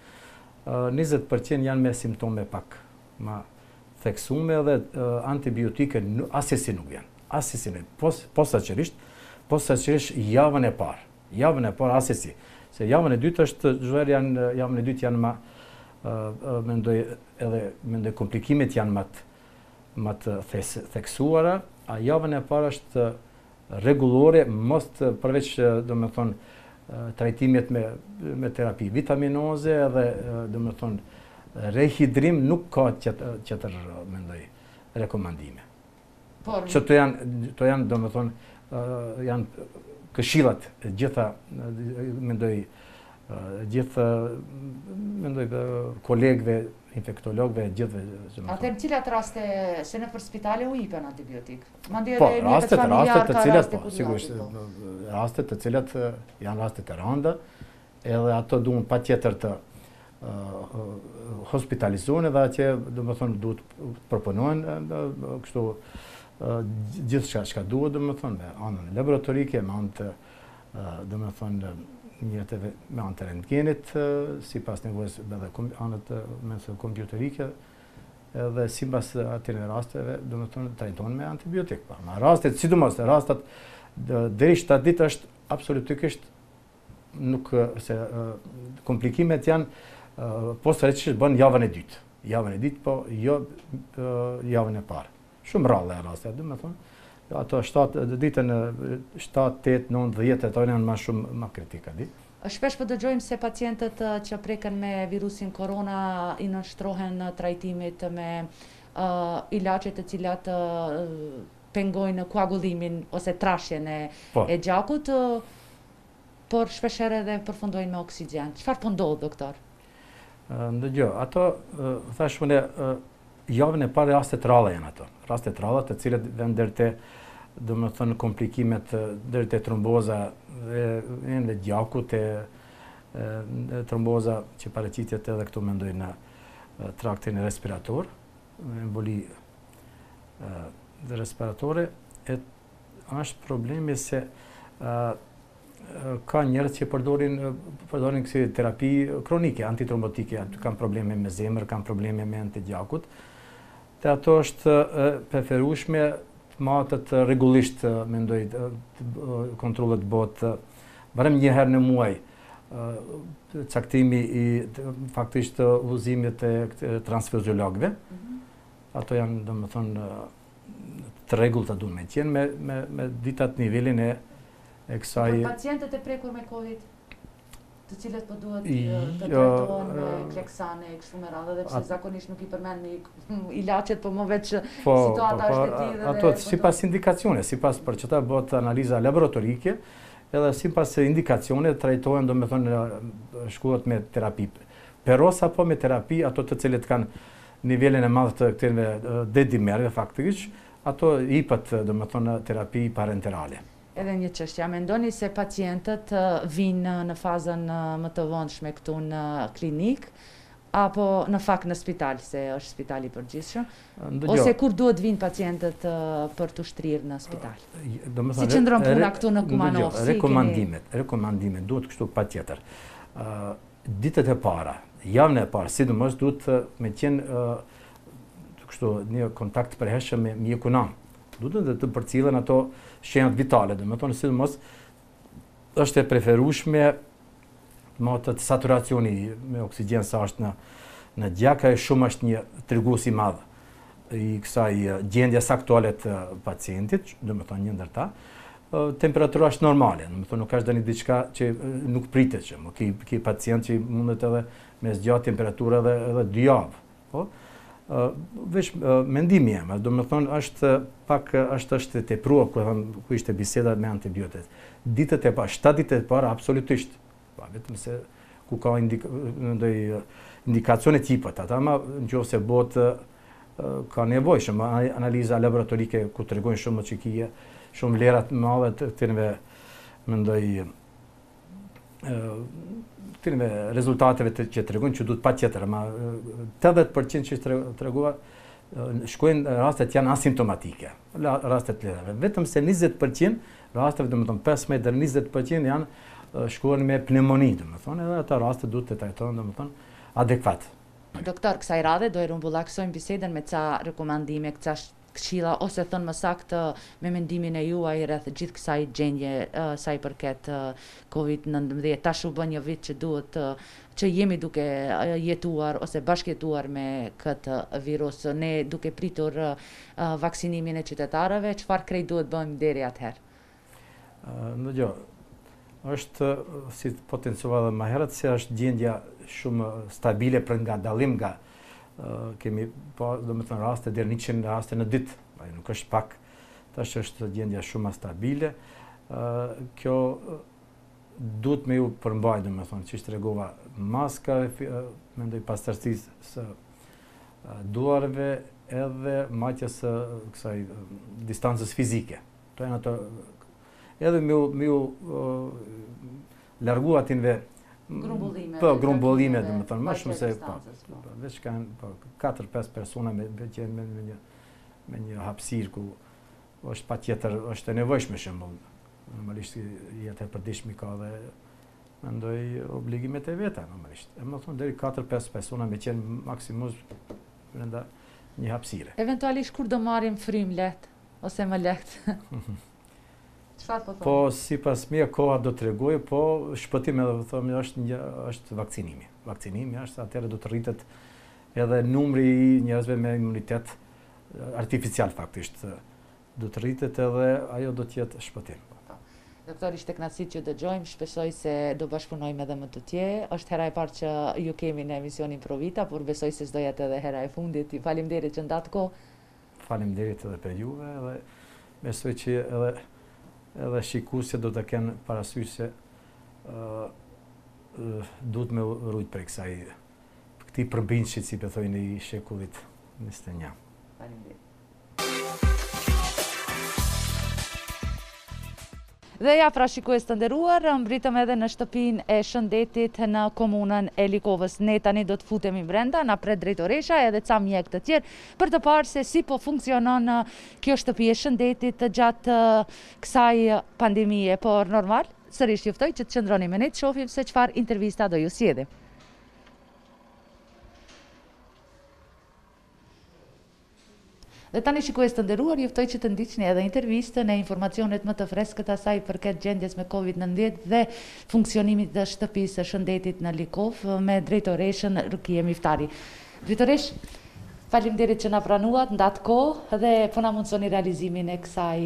S3: 20% janë me simptome pak ma theksume dhe antibiotike asesi nuk janë. Asesi nuk janë. Posaçërisht javën e parë. Javën e parë asesi. Se javën e dytë është javën e dytë janë ma mendoj komplikimet janë ma të theksuara, a javën e parë është rregullore, mos përveç do me thonë trajtimet me terapi vitaminoze edhe do me thonë rehidrim nuk ka qëtër mendoj rekomandime. Që to janë do me thonë janë këshillat gjitha mendoj kolegëve infektologëve gjithve.
S1: Atër cilat raste se në për spitale u ipen antibiotik?
S3: Po, rastet të cilat, po, sigurisht, rastet të cilat janë rastet e rënda, edhe ato duhen pa tjetër të hospitalizohen edhe atje, do më thonë, duhet përpunojnë kështu gjithë çka duhet, do më thonë, me anën laboratorike, me anë të, do më thonë, njëtëve me anë të rentgenit, si pas nevojës edhe anët me kompjuterike, edhe si pas atyre rasteve, do me thonë, trajtohen me antibiotik. Ma rastet, sidomos, rastat deri 7 ditë është absolutikisht nuk, se komplikimet janë posaçërisht bën javën e dytë. Javën e dytë, po jo javën e parë. Shumë rrallë e rastet, do me thonë. Ato ditën 7, 8, 9, 10, ato janë më shumë më kritika.
S1: Shpesh po dëgjojmë se pacientët që preken me virusin korona i nënshtrohen trajtimit me ilaçe të cilat pengojnë koagullimin ose trashjen e gjakut, por shpeshherë edhe përfundojnë me oksigjen. Çfarë po ndodh, doktor?
S3: Ndëgjoj, ato thash unë javën e parë rastet ralla janë ato. Rastet ralla të cilët vjen deri te, do me thënë, komplikimet deri te tromboza dhe gjakut, tromboza që paraqitet edhe këtu mendoj në traktin respirator, emboli respiratore, është problemi se ka njerëz që përdorin kësi terapi kronike, antitrombotike, kanë probleme me zemër, kanë probleme me antigjakut. Dhe ato është preferueshme matët rregullisht, mendoj, kontrollet bëhet barem një herë në muaj, caktimi i faktisht udhëzimit e transfuziologëve. Ato janë, domethënë, të rregullta duhen me qenë me ditat nivelin e kësaj.
S1: Për pacientët e prekur me Covid, të cilët po duhet të trajtohen me kleksane, kështu me radhë, dhe pse zakonisht nuk i përmend ilaçet, po më veç situata është e tillë.
S3: Ato sipas indikacione, sipas për çfarë bëhet analiza laboratorike, edhe sipas indikacione trajtohen, domethënë shkohet me terapi. Perosa po me terapi, ato të cilët kanë nivelin e madh të këtyre dedimerëve faktikisht, ato hipet, domethënë, terapi parenterale.
S1: Edhe një çështje, mendoni se pacientët vinë në fazën më të vonshme këtu në klinik, apo në fakt në spital, se është spitali i përgjithshëm, ose kur duhet vinë pacientët për të shtrirë në spital? Si qëndron puna këtu në Kumanov?
S3: Rekomandimet duhet kështu patjetër. Ditët e para, javën e parë, sidomos duhet me qenë kështu një kontakt të përhershëm me mjekun anë. Duhet të përcillen ato shenjat vitale, domethënë sidomos është e preferueshme matët saturacioni me oksigjen sa është në gjaka e shumë është një tregues i madh i kësaj gjendjes aktuale të pacientit, domethënë një ndër ta. Temperatura është normale, domethënë nuk është diçka që nuk pritet që ki pacient që mundet edhe me zgjatë temperaturë edhe 2 javë, po. Veç mendimi jam, domethënë është tepruar ku ishte biseda me antibiotik. Ditët e para, 7 ditë e para absolutisht. Vetëm se ku ka indikacione tipët, ata ma nëse bëhet ka nevojshëm analiza laboratorike ku tregojnë shumë që kije shumë vlera të mëdha të këtyre mendoj rezultateve që tregojnë që duhet patjetër, ma 80% që tregova shkojnë rastet janë asimptomatike, rastet lehtë. Vetëm se 20% rasteve, domethënë 15 deri 20% janë shkojnë me pneumoni, domethënë, edhe ata raste duhet të trajtohen, domethënë, adekuat.
S1: Doktor, kësaj radhe do e rumbullaksojmë bisedën me ca rekomandime, ca këshilla, ose thënë më saktë me mendimin e juaj rreth gjithë kësaj gjendje sa i përket Covid-19. Tash u bë një vit që duhet që jemi duke jetuar ose bashkëjetuar me këtë virus, ne duke pritur vaksinimin e qytetarëve, çfarë krejt duhet bëjmë deri atëherë?
S3: Ndëgjoj, është si potencuar edhe më herët se është gjendja shumë stabile për nga dallim nga kemi domethënë raste deri 100 raste në ditë, nuk është pak, tash është gjendja shumë stabile. Kjo duhet me ju përmbaj, domethënë, që tregova, maska, mendoj pastërtisë së duarve edhe matjes së kësaj distancës fizike. To janë ato edhe me ju largu atinve grumbullime, domethënë, më shumë se veç kanë 4-5 persona me një hapësirë ku është patjetër është e nevojshme shembull. Normalisht jeta e përditshme ka dhe mendoj obligimet e veta normalisht. Më thonë deri 4-5 persona me qenë maksimum brenda një hapësire.
S1: Eventualisht kur do marrim frymë lehtë ose më lehtë?
S3: Po sipas mia koha do t'rregojë, po shpëtimi edhe thonë është vakcinimi. Vakcinimi është atëherë do të rritet edhe numri i njerëzve me imunitet artificial faktisht. Do të rritet edhe ajo do të jetë shpëtim.
S1: Doktor, ishte kënaqësi që dëgjojmë, shpresoj se do bashkëpunojmë edhe më të tjerë. Është hera e parë që ju kemi në emisionin Pro Vita, por besoj se s'do jetë edhe hera e fundit. Faleminderit që ndatë kohë.
S3: Faleminderit edhe për juve dhe besoj që edhe shikuesët do të kenë parasysh se duhet me rujt për këtij përbindshit, si po thojnë, i shekullit 21.
S1: Faleminderit. Dhe ja, pra shikues të nderuar, mbritëm edhe në shtëpinë e shëndetit në komunën e Likovës. Ne tani do të futemi brenda, na pret drejtoresha edhe ca mjek të tjerë për të parë se si po funksionon kjo shtëpi e shëndetit gjatë kësaj pandemie, por normal, sërish juftoj që të qëndroni me ne të shohim se çfarë intervista do ju sjellë. Dhe tani shikues të nderuar, juftoj që të ndiqni edhe intervistën e informacionet më të freskët asaj përket gjendjes me COVID-19 dhe funksionimit të shtëpisë së shëndetit në Likovë me drejtoreshën Rukie Miftari. Drejtoresh, faleminderit që na pranuat në atë kohë dhe po na mundsoni realizimin e kësaj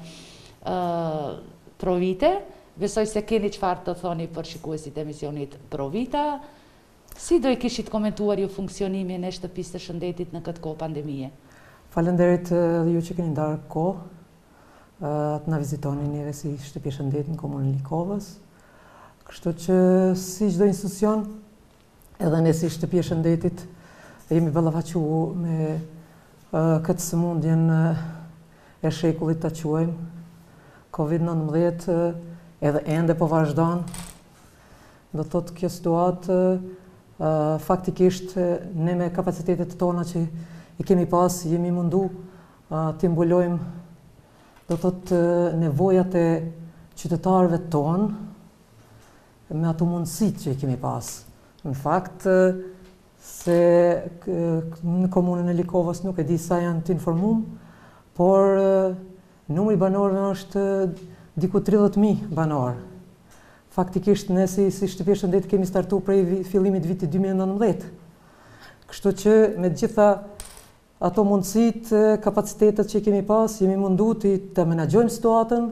S1: provite. Besoj se keni çfarë të thoni për shikuesit e emisionit Vita. Si do i kishit komentuar ju funksionimin e shtëpisë së shëndetit në këtë kohë pandemie?
S4: Falenderit dhe ju që keni ndarë kohë të na vizitoni neve si shtëpi e shëndetit në komunën e Likovës. Kështu që si çdo institucion, edhe ne si shtëpi e shëndetit jemi ballafaqur me këtë sëmundjen e shekullit ta quajmë COVID-19, edhe ende po vazhdon. Do thotë kjo situatë faktikisht ne me kapacitetet tona që i kemi pas, jemi mundu të mbulojmë do thotë nevojat e qytetarëve tonë me ato mundësitë që i kemi pas. Në fakt, se në komunën e Likovës nuk e di sa janë të informuar, por numri banorëve është diku 30.000 banorë. Faktikisht ne si shtëpi e shëndetit kemi startuar prej fillimit vitit 2019. Kështu që me gjitha ato mundësit, kapacitetet që kemi pas, jemi mundu të menaxhojmë situatën,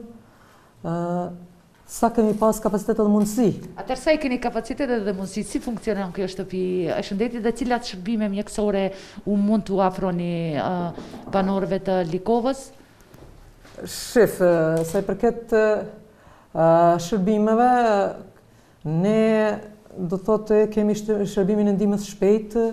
S4: sa kemi pas kapacitetet dhe mundësi.
S1: Atëherë sa i keni kapacitetet dhe mundësi, si funksionon kjo shtëpi e shëndetit dhe cilat shërbime mjekësore u mund t'u afroni banorëve të Likovës?
S4: Shif, sa i përket shërbimeve, ne do thotë kemi shërbimin e ndihmës shpejtë,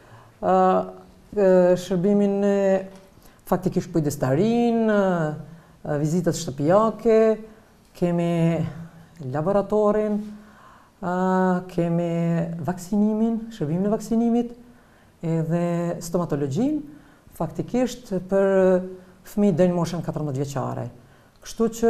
S4: shërbimin e faktikisht kujdestarin, vizitat shtëpiake, kemi laboratorin, kemi vaksinimin, shërbimin e vaksinimit, edhe stomatologjin, faktikisht për fëmijët deri në moshën 14 vjeçare. Kështu që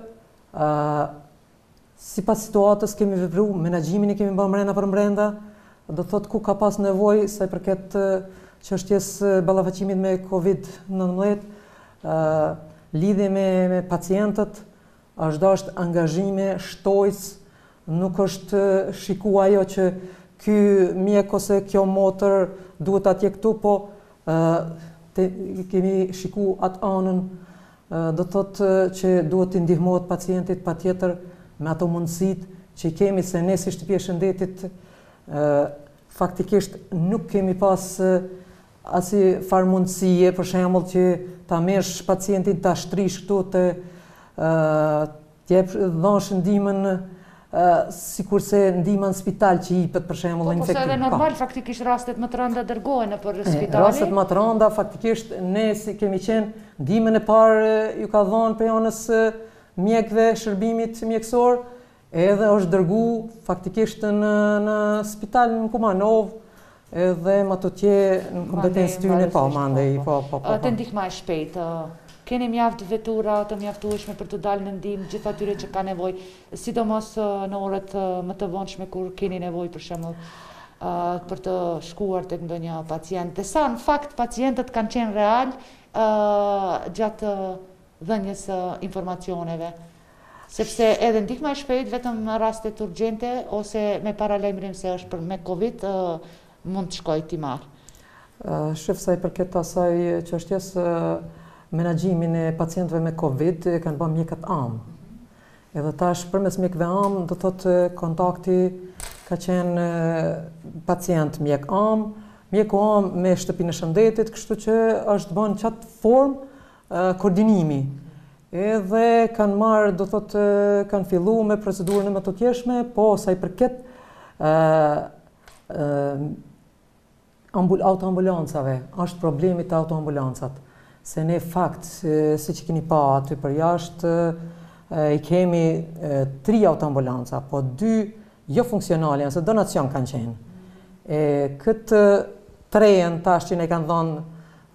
S4: sipas situatës kemi vepruar, menaxhimin e kemi bërë mbrenda për mbrenda, do thotë ku ka pas nevojë sa i përket çështjes ballafaqimit me COVID-19, lidhje me pacientët, është angazhime shtojës, nuk është shikua ajo që ky mjek ose kjo motër duhet atje këtu, po kemi shiku atë anën, do thotë që duhet të ndihmohet pacientit patjetër me ato mundësit që kemi, se ne si shtëpi e shëndetit faktikisht nuk kemi pas asi farë mundësie, për shembull që ta mersh pacientin ta shtrish këtu të t'jep dhosh ndihmën sikurse ndihma në spital që jepet për shembull në infektim.
S1: Po edhe normal faktikisht rastet më të rënda dërgohen nëpër spitale.
S4: Rastet më të rënda faktikisht ne si kemi qenë ndihmën e parë ju ka dhënë për anës mjekëve shërbimit mjekësor, edhe është dërgu faktikisht në spital në Kumanov, edhe më të tje në kompetencë tyne, po, mandej, po.
S1: Të ndihma e shpejtë, keni mjaft vetura të mjaftueshme për të dalë në ndihmë gjithë atyre që ka nevojë, sidomos në orët më të vonshme kur keni nevojë për shembull për të shkuar tek ndonjë pacient. Dhe sa në fakt pacientët kanë qenë real gjatë dhënjes informacioneve. Sepse edhe ndihma e shpejtë vetëm në rastet urgjente ose me paralajmërim se është për me Covid mund të shkojë ti marr.
S4: Shef sa i përket asaj çështjes menaxhimin e pacientëve me Covid kanë bërë mjekët am. Edhe tash përmes mjekëve am, do thotë kontakti ka qenë pacient mjek am, mjeku am me shtëpinë e shëndetit, kështu që është bën çat formë koordinimi. Edhe kanë marrë, do thotë, kanë filluar me procedurën e më të tjeshme, po sa i përket autoambulancave, është problemi të autoambulancat. Se ne fakt, si që keni pa aty për jashtë, I kemi 3 autoambulanca, po 2 jo funksionale, nëse donacion kanë qenë. Këtë 3 tash që ne kanë dhënë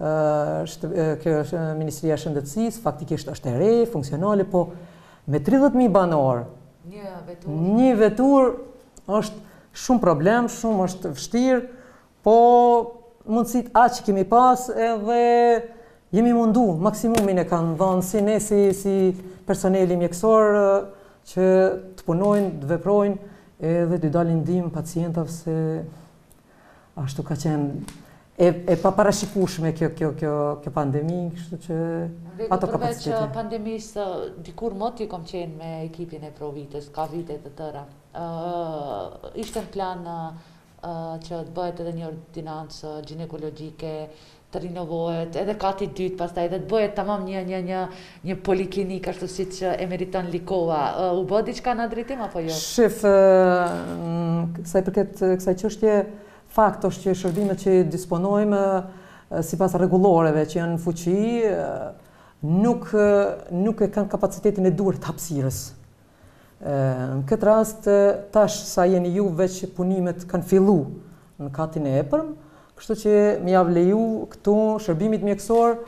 S4: kjo Ministria e Shëndetësisë, faktikisht është e re, funksionale, po me 30.000 banor, një vetur është shumë problem, shumë është vështirë, po mundësit aq që kemi pas edhe jemi mundu, maksimumin e kanë dhënë si ne, si personeli mjekësor që të punojnë, të veprojnë edhe të dalin ndihmë pacientave se ashtu ka qenë e paparashikueshme kjo pandemi, kështu që ato kapacitete.
S1: Përveç pandemisë, dikur moti kom qenë me ekipin e Provitës, ka vite të tëra. Ishte në plan që të bëhet edhe një ordinancë ginekologjike, të rinovohet, edhe kati dytë pastaj, edhe të bëhet tamam një poliklinik, ashtu si që e meriton Likova. U bë diçka në drejtim apo jo?
S4: Shif, sa i përket kësaj çështje, fakt është që shërbimet që disponojmë sipas rregulloreve që janë në fuqi, nuk e kanë kapacitetin e duhur të hapësirës. Në këtë rast, tash sa jeni ju, veç punimet kanë fillu në katin e epërm, kështu që më javë leju këtu shërbimit mjekësor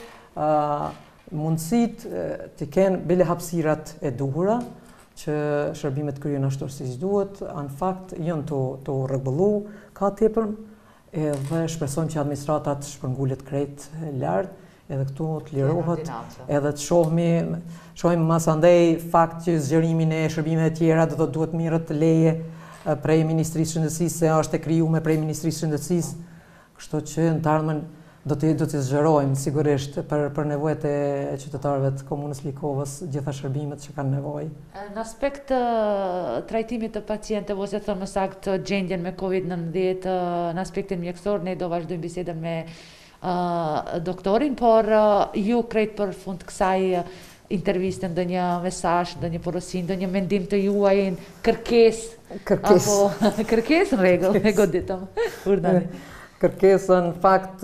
S4: mundësit të kenë bile hapësirat e duhura, që shërbimet kryen ashtu siç duhet, në fakt janë të rregullu ka tepër, edhe shpresojmë që administratat shpërngullet krejt lart, edhe këtu të lirohet, edhe të shohim masandej fakt që zgjerimin e shërbimeve të tjera do të duhet mirët leje prej Ministrisë së Shëndetësisë, se është e krijuar prej Ministrisë së Shëndetësisë, kështu që në të ardhmen do të zgjerojmë sigurisht për nevojat e qytetarëve të komunës Likovës, gjitha shërbimet që kanë nevojë.
S1: Në aspekt trajtimit të pacientëve, ose thënë më saktë gjendjen me COVID-19, në aspektin mjekësor, ne do vazhdojmë bisedën me doktorin, por ju krejt për fund kësaj interviste, ndonjë mesazh, ndonjë porosi, ndonjë mendim të juaj, kërkesë apo kërkesë në rregull, e goditëm. Urdhani.
S4: Kërkesa në fakt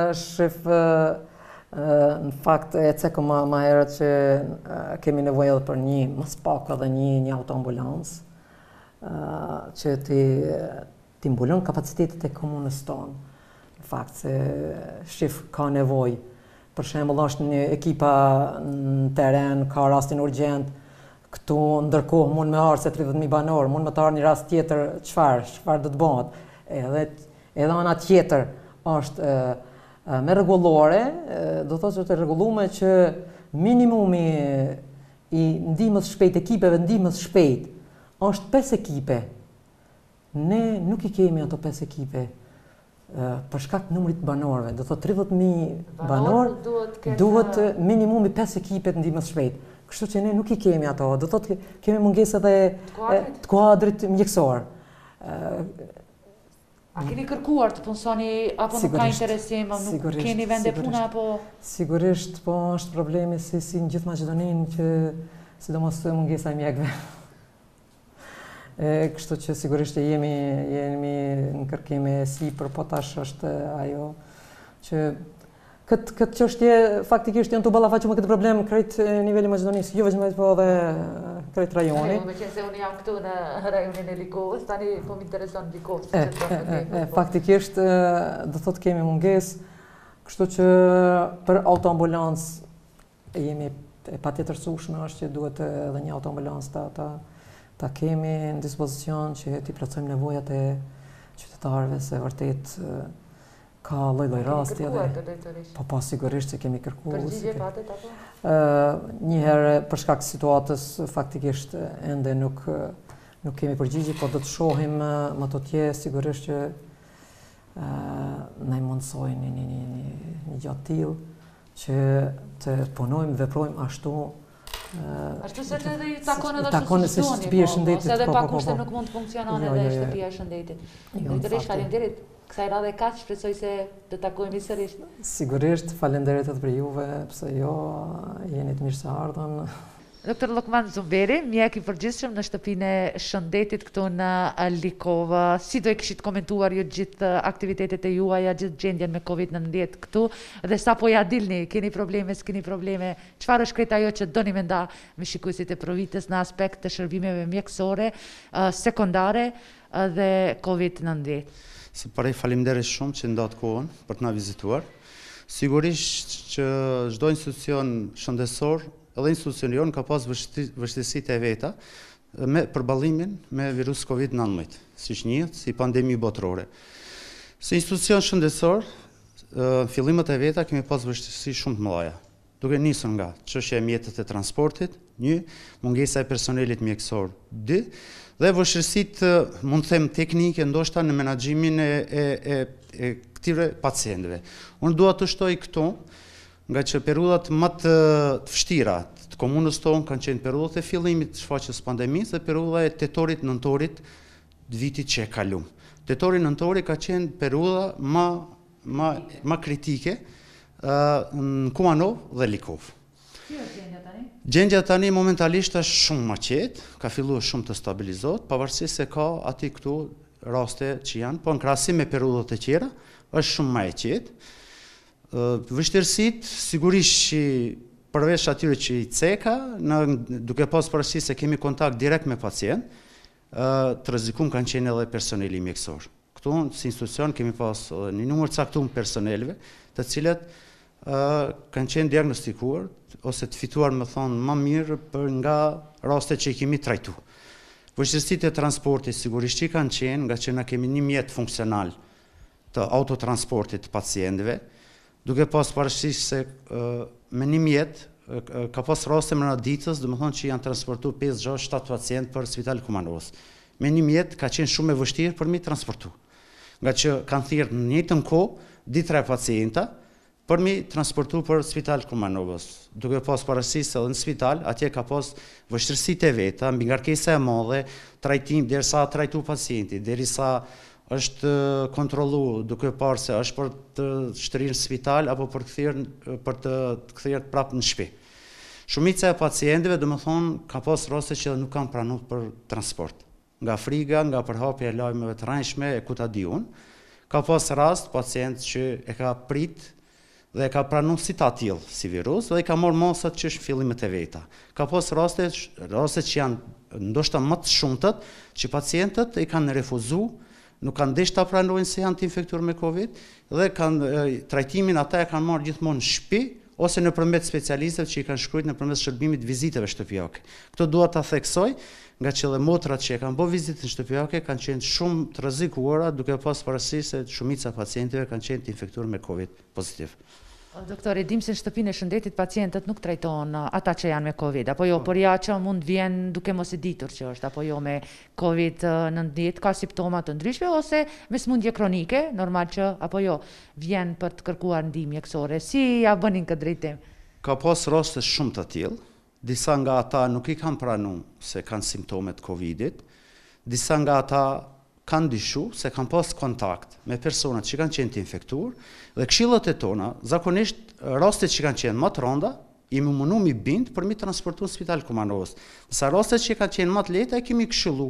S4: në fakt e cekëm ma herët që kemi nevojë edhe për më pak edhe një autoambulancë që ti mbulon kapacitetet e komunës tonë. Në fakt se shif ka nevojë. Për shembull është një ekipa në teren, ka rastin urgjent, këtu ndërkohë mund me ardhë se 30.000 banor, mund me të ardhë një rast tjetër, çfarë do të bëhet. Edhe ana tjetër është me rregullore, do thotë që të rregulluar që minimumi i ndihmës shpejt, ekipeve ndihmës shpejt, është 5 ekipe. Ne nuk i kemi ato 5 ekipe për shkak të numrit të banorëve. Do thotë 30.000 banor, duhet minimumi 5 ekipe të ndihmës shpejt. Kështu që ne nuk i kemi ato. Do thotë kemi mungesë edhe të kuadrit mjekësor.
S1: A keni kërkuar të punsoni, apo nuk ka interesim, nuk keni vende pune, apo?
S4: Sigurisht, po është problemi si në gjithë Maqedoninë që sidomos mungesa e mjekëve. Kështu që sigurisht jemi në kërkim e sipër, po tash është ajo që këtë çështje faktikisht janë të ballafaqur me këtë problem krejt niveli Maqedonisë, jo vetëm po edhe krejt rajoni.
S1: Me qenë se unë jam këtu në rajonin e Likovës, tani po më intereson Likovës.
S4: Faktikisht do thotë kemi mungesë, kështu që për autoambulancë jemi e patjetërsueshme është që duhet edhe një autoambulancë ta kemi në dispozicion që t'i plotësojmë nevojat e qytetarëve, se vërtet ka lloj-lloj rasti edhe. Po sigurisht që kemi kërkuar.
S1: Përgjigje patet apo?
S4: Njëherë për shkak të situatës faktikisht ende nuk kemi përgjigje, po do të shohim më të tje sigurisht që na mundsojnë një gjatë tillë që të punojmë, veprojmë ashtu.
S1: Ashtu se të edhe takon edhe shtëpia e shëndetit. Se edhe pa kushte nuk mund të funksionon edhe shtëpia e shëndetit. Drejtërisht faleminderit. Kësaj radhe kaq, shpresoj se të takojmë sërish.
S4: Sigurisht, falenderit edhe për juve, pse jo, jeni të mirë se ardhën.
S1: Doktor Lokman Zumberi, mjek I përgjithshëm në shtëpinë e shëndetit këtu në Likovë. Si do e kishit komentuar ju gjithë aktivitetet e juaja, gjithë gjendjen me COVID-19 këtu, dhe sa po ja dilni, keni probleme, s'keni probleme, çfarë është krejt ajo që doni me nda me shikuesit e Provitës në aspekt të shërbimeve mjekësore, sekondare dhe COVID-19?
S5: Së pari faleminderit shumë që ndat kohën për të na vizituar. Sigurisht që çdo institucion shëndetësor edhe institucioni jonë ka pas vështirësitë e veta me përballimin me virus COVID-19, siç njihet si pandemi botërore. Si institucion shëndetësor, fillimet e veta kemi pas vështirësi shumë të mëdha, duke nisur nga çështja e mjeteve të transportit, 1, mungesa e personelit mjekësor, 2, dhe vështirësitë mund të them teknike ndoshta në menaxhimin e këtyre pacientëve. Unë dua të shtoj këtu nga që periudhat më të vështira të komunës tonë kanë qenë periudhat e fillimit të shfaqjes pandemisë dhe periudha e tetorit-nëntorit të vitit që e kalum. Tetori-nëntori ka qenë periudha më kritike në Kumanov dhe Likovë.
S1: Si është gjendja tani?
S5: Gjendja tani momentalisht është shumë më qetë, ka filluar shumë të stabilizohet, pavarësisht se ka aty këtu raste që janë, po në krahasim me periudhat e tjera është shumë më e qetë. Vështirësitë sigurisht që përveç atyre që I ceka, duke pas parasysh se kemi kontakt direkt me pacient, të rrezikum kanë qenë edhe personeli mjekësor. Këtu si institucion kemi pas një numër të caktuar personelve, të cilët kanë qenë diagnostikuar ose të fituar më thonë më mirë për nga rastet që I kemi trajtuar. Vështirësitë e transportit sigurisht që kanë qenë, nga që na kemi një mjet funksional të autotransportit të pacientëve, duke pas parasysh se me një mjet ka pas raste mëna ditës, domethënë që janë transportuar 5, 6, 7 pacientë për Spital Kumanovës. Me një mjet ka qenë shumë e vështirë për mi transportu, nga që kanë thirrë në njëjtën kohë 2-3 pacienta për mi transportu për Spital Kumanovës. Duke pas parasysh se edhe në spital atje ka pas vështirësitë e veta, mbi ngarkesa e madhe, trajtim derisa trajtu pacienti, derisa është kontrollu duke parë se është për të shtrirë në spital apo për të kthyer prapë në shtëpi. Shumica e pacientëve, domethënë, ka pas raste që nuk kanë pranuar për transport. Nga friga, nga përhapja e lajmeve të rrënjshme e ku ta di unë, ka pas rast pacient që e ka prit dhe e ka pranuar si ta tillë, si virus, dhe I ka marrë masat që është fillimet e veta. Ka pas raste që janë ndoshta më të shumtët që pacientët I kanë refuzuar, nuk kanë desh ta pranojnë se janë të infektuar me Covid dhe trajtimin ata e kanë marrë gjithmonë në shtëpi ose nëpërmjet specialistëve që I kanë shkruajtur nëpërmjet shërbimit vizitave shtëpiake. Këto dua ta theksoj, nga që edhe motrat që e kanë bërë vizitë shtëpiake kanë qenë shumë të rrezikuara, duke pas parasysh se shumica e pacientëve kanë qenë të infektuar me Covid pozitiv.
S1: Doktor, dim se në shtëpinë e shëndetit pacientët nuk trajtohen ata që janë me Covid, apo jo, por ja që mund vjen duke mos e ditur që është, apo jo me COVID-19, ka simptoma të ndryshme, ose me smundje kronike, normal që, apo jo, vjen për të kërkuar ndihmë mjekësore. Si ja bënin këtë drejtim?
S5: Ka pas raste shumë të tillë, disa nga ata nuk I kanë pranuar se kanë simptomet Covidit, disa nga ata kanë dyshu se kanë pas kontakt me personat që kanë qenë të infektuar dhe këshillat e tona, zakonisht rastet që kanë qenë më të rënda, jemi mundu mi bind për mi transportu në Spital Kumanovës. Sa rastet që kanë qenë më të lehta e kemi këshillu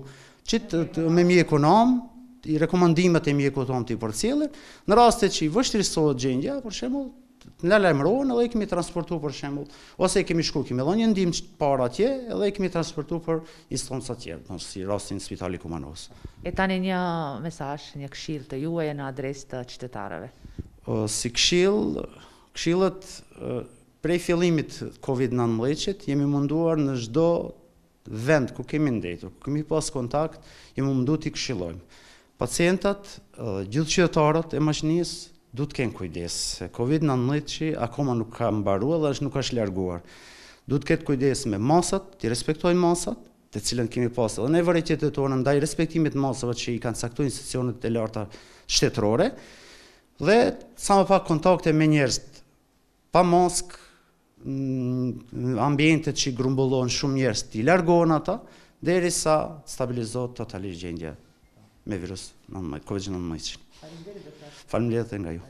S5: që me mjekunom, I rekomandimet e mjekut tonë të I përcjellin, në rastet që I vështirësohet gjendja, për shembull, në lajmërohen edhe I kemi transportu për shembull, ose I kemi shku, kemi dhënë një ndihmë para atje, edhe I kemi transportu për instanca tjerë, si rastin Spitali Kumanovës.
S1: E tani një mesazh, një këshill të juaj në adresë të qytetarëve.
S5: Si këshillet prej fillimit COVID-19 jemi munduar në çdo vend ku kemi ndetur, ku kemi pas kontakt, jemi munduar t'i këshillojmë. Pacientat, gjithë qytetarët e mashnisë duhet të kenë kujdes, se COVID-19 akoma nuk ka mbaruar dhe nuk është larguar. Duhet të ketë kujdes me masat, të respektojnë masat, të cilën kemi pas edhe ne vërejtjet tona ndaj respektimit të masave që I kanë caktuar institucionet e larta shtetërore, dhe sa më pak kontakte me njerëz pa mask, ambientet që I grumbullohen shumë njerëz, t'i largohen ata, derisa stabilizohet totalisht gjendja me virus COVID-19. Faleminderit nga ju.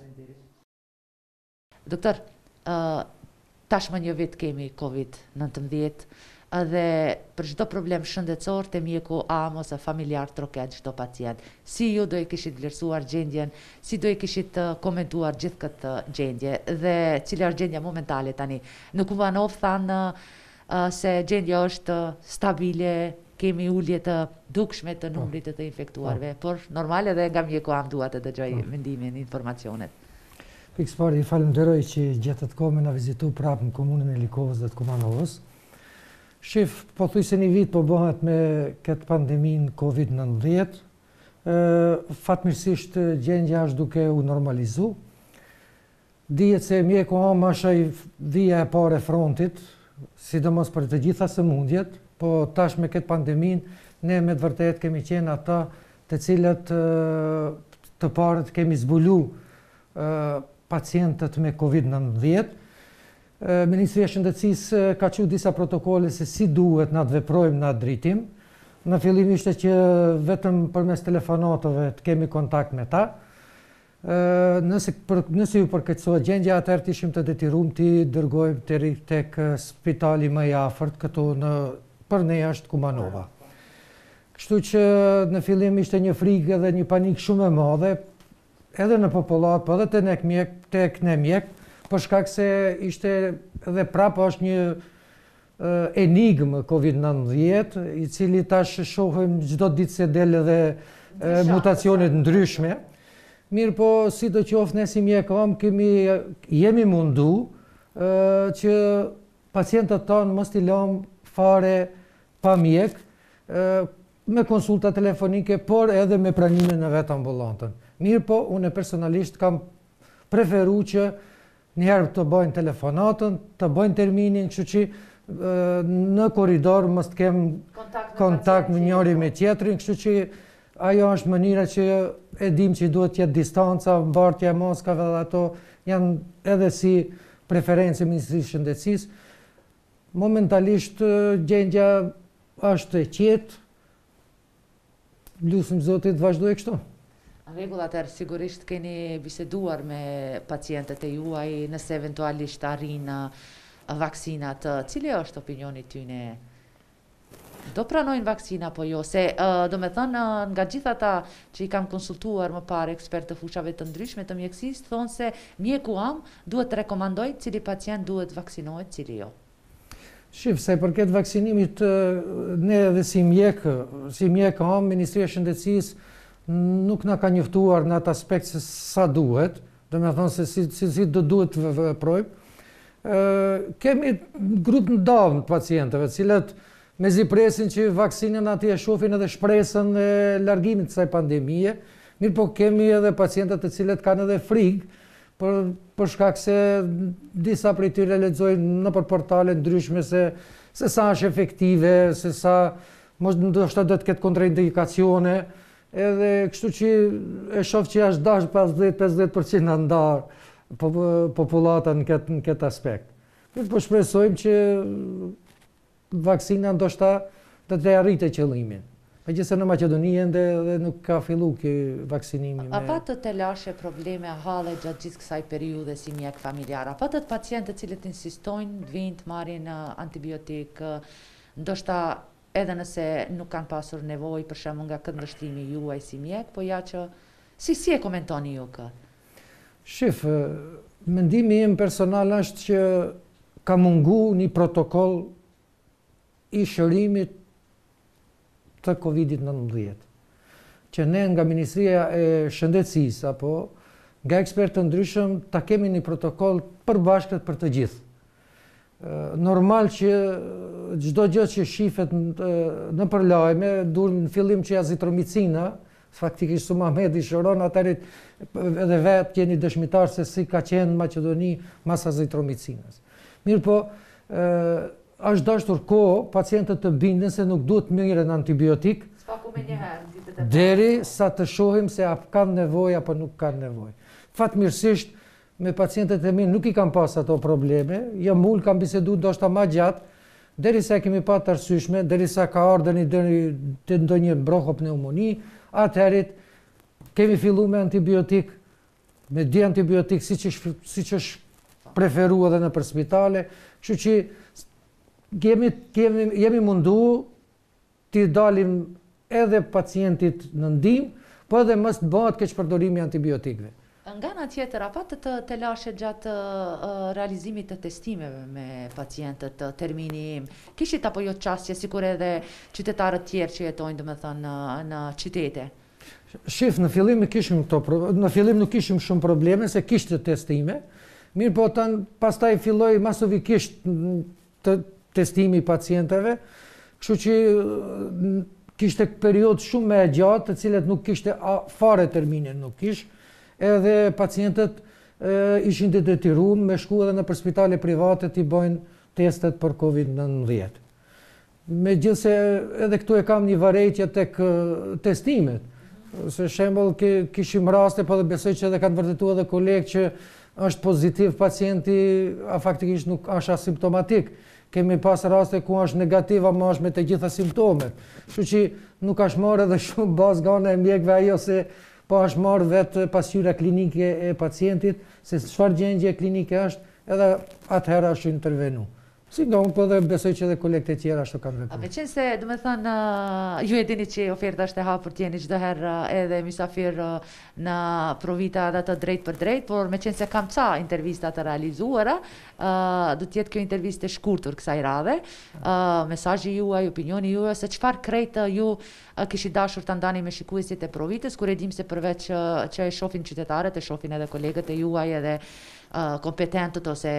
S1: Doktor, tashmë një vit kemi COVID-19, edhe për çdo problem shëndetësor te mjeku am ose familjar troket çdo pacient. Si ju do e kishit vlerësuar gjendjen, si do e kishit komentuar gjithë këtë gjendje dhe cila është gjendja momentale tani? Në Kumanov thanë se gjendja është stabile, kemi ullje të dukshme të numrit të infektuarve, por normal edhe nga mjeku am dua të dëgjoj mendimin, informacionet.
S6: Pikës pari, falenderoj që gjetët kohë me na vizitu prapë në komunën e Likovës dhe të Kumanovës. Shif, po thuj se një vit po bëhet me këtë pandemin COVID-19, fatmirësisht gjendja është duke u normalizu. Dihet se mjeku am është vija e parë e frontit, sidomos për të gjitha sëmundjet, po tash me këtë pandemin, ne me të vërtet kemi qenë ata të cilët të parët kemi zbulu pacientët me COVID-19. Ministria e Shëndetësisë ka qenë disa protokolle se si duhet na të veprojmë në atë drejtim. Në fillim ishte që vetëm përmes telefonatave të kemi kontakt me ta. Nëse ju përkeqësohet gjendja, atëherë ishim të detyruar të dërgojmë tek spitali më i afërt këtu për ne është Kumanova. Kështu që në fillim ishte një frikë dhe një panikë shumë e madhe, edhe në popullat, po edhe tek ne mjek, për shkak se ishte edhe prapë është një enigmë COVID-19, i cili tash shohim çdo ditë se del edhe mutacionet ndryshme. Mirë po, si do qoftë ne si mjek am, jemi mundu që pacientët tonë mos t'i lëmë fare pa mjek, me konsulta telefonike, por edhe me pranimin në vetë ambulantën. Mirë po, unë personalisht kam preferu që njëherë të bëjnë telefonatën, të bëjnë terminin, kështu që në koridor mos të kem kontakt me njëri me tjetrin, kështu që ajo është mënyra që e dim që duhet të jetë distanca, mbartja e maskave dhe ato janë edhe si preferencë e Ministrisë së Shëndetësisë. Momentalisht gjendja është e qetë, lusim Zotit vazhdoj kështu.
S1: Në rregull, atëherë sigurisht keni biseduar me pacientët e juaj nëse eventualisht arrin vaksinat. Cili është opinioni tyne? Do pranojnë vaksina apo jo? Se do me thënë nga gjithë ata që i kam konsultuar më parë ekspertë të fushave të ndryshme të mjekësisë, thonë se mjeku am duhet të rekomandoj cili pacient duhet vaksinohet, cili jo.
S6: Shif, se përket vaksinimit, ne edhe si mjek am, Ministria e Shëndetësisë nuk na ka njoftuar në atë aspekt se sa duhet, do me thonë se si do duhet të veprojmë. Kemi grup në davë të pacientëve, cilët me zi presin që vaksinën ati e shofin edhe shpresën e largimit të saj pandemije, mirë po kemi edhe pacientët të cilët kanë edhe frikë, për shkak se disa prej tyre lexojnë në për portale ndryshme se sa është efektive, se sa ndoshta do të ketë kontraindikacione, edhe kështu që e shoh që është dash 50% në ndar populata në këtë aspekt. Mirë po shpresojmë që vaksina ndoshta do të arritë qëllimin. Megjithëse në Maqedoni ende nuk ka fillu ky vaksinimi.
S1: A patët të lashe probleme halle gjatë gjithë kësaj periudhe si mjek familjar? A patët pacientë të cilët insistojnë, vinë të marrin antibiotik, ndoshta edhe nëse nuk kanë pasur nevojë për shembull nga këndvështrimi juaj si mjek, po ja që si e komentoni ju këtë?
S6: Shif, mendimi im personal është që ka mungu një protokoll i shërimit të COVID-19, që ne nga Ministria e Shëndetësisë apo nga ekspertë ndryshëm ta kemi një protokoll përbashkët për të gjithë. Normal që çdo gjë që shifet në përlajme, duhet në fillim që azitromicina, faktikisht Mahmedi shëron atëri edhe vetë jeni dëshmitar se si ka qenë në Maqedoni mas azitromicinas. Mirë po, është dashur kohë pacientët të bindën se nuk duhet mirën antibiotik deri sa të shohim se a kanë nevojë apo nuk kanë nevojë. Fatmirësisht me pacientët e mi nuk i kam pas ato probleme, jam ullë, kam bisedu ndoshta ma gjatë, derisa kemi pat të arsyeshme, derisa ka ardhur të ndonjë bronhopneumoni, atëherët kemi fillu me antibiotik, me di antibiotik siç është preferuar edhe në për spitale, kështu që jemi mundu t'i dalim edhe pacientit në ndihmë, po edhe mos të bëhet keq përdorimi i antibiotikëve.
S1: Nga ana tjetër, a patë të lashe gjatë realizimit të testimeve me pacientët termini im? Kishit apo jo qasje, sikur edhe qytetarët tjerë që jetojnë, domethënë, në qytete?
S6: Shif, në fillim nuk kishim shumë probleme, se kishte testime, mirë po pastaj filloi masovikisht testimi i pacientëve, kështu që kishte periudhë shumë më gjatë, të cilët nuk kishte fare terminin, nuk kishte. Edhe pacientët ishin të detyruar me shku edhe në për spitale private t'i bëjnë testet për COVID-19. Megjithse edhe këtu e kam një varëjtje tek testimet. Se shembull kishim raste, po dhe besoj që edhe kanë vërtetuar edhe kolegë që është pozitiv pacienti, a faktikisht nuk është asimptomatik. Kemi pas raste ku është negativ, ama është me të gjitha simptomet. Kështu që nuk është marrë edhe shumë bazë nga ana e mjekëve ajo se po është marrë vetë pasqyra klinike e pacientit, se çfarë gjendje klinike është, edhe atëherë është intervenu. Si nga unë, po dhe besoj që edhe kolegët e tjera ashtu kanë vepruar.
S1: Me qenë se, domethënë, ju e dini që oferta është e hapur t'jeni çdo herë edhe mysafir në Vita dhe të drejt për drejt, por me qenë se kam ca intervista të realizuara, do t'jetë kjo intervistë e shkurtur kësaj radhe, mesazhi juaj, opinioni juaj, se çfarë krejt ju kishit dashur ta ndani me shikuesit e Vitës, kur e dim se përveç që e shohin qytetarët, e shohin edhe kolegët e juaj edhe kompetentët ose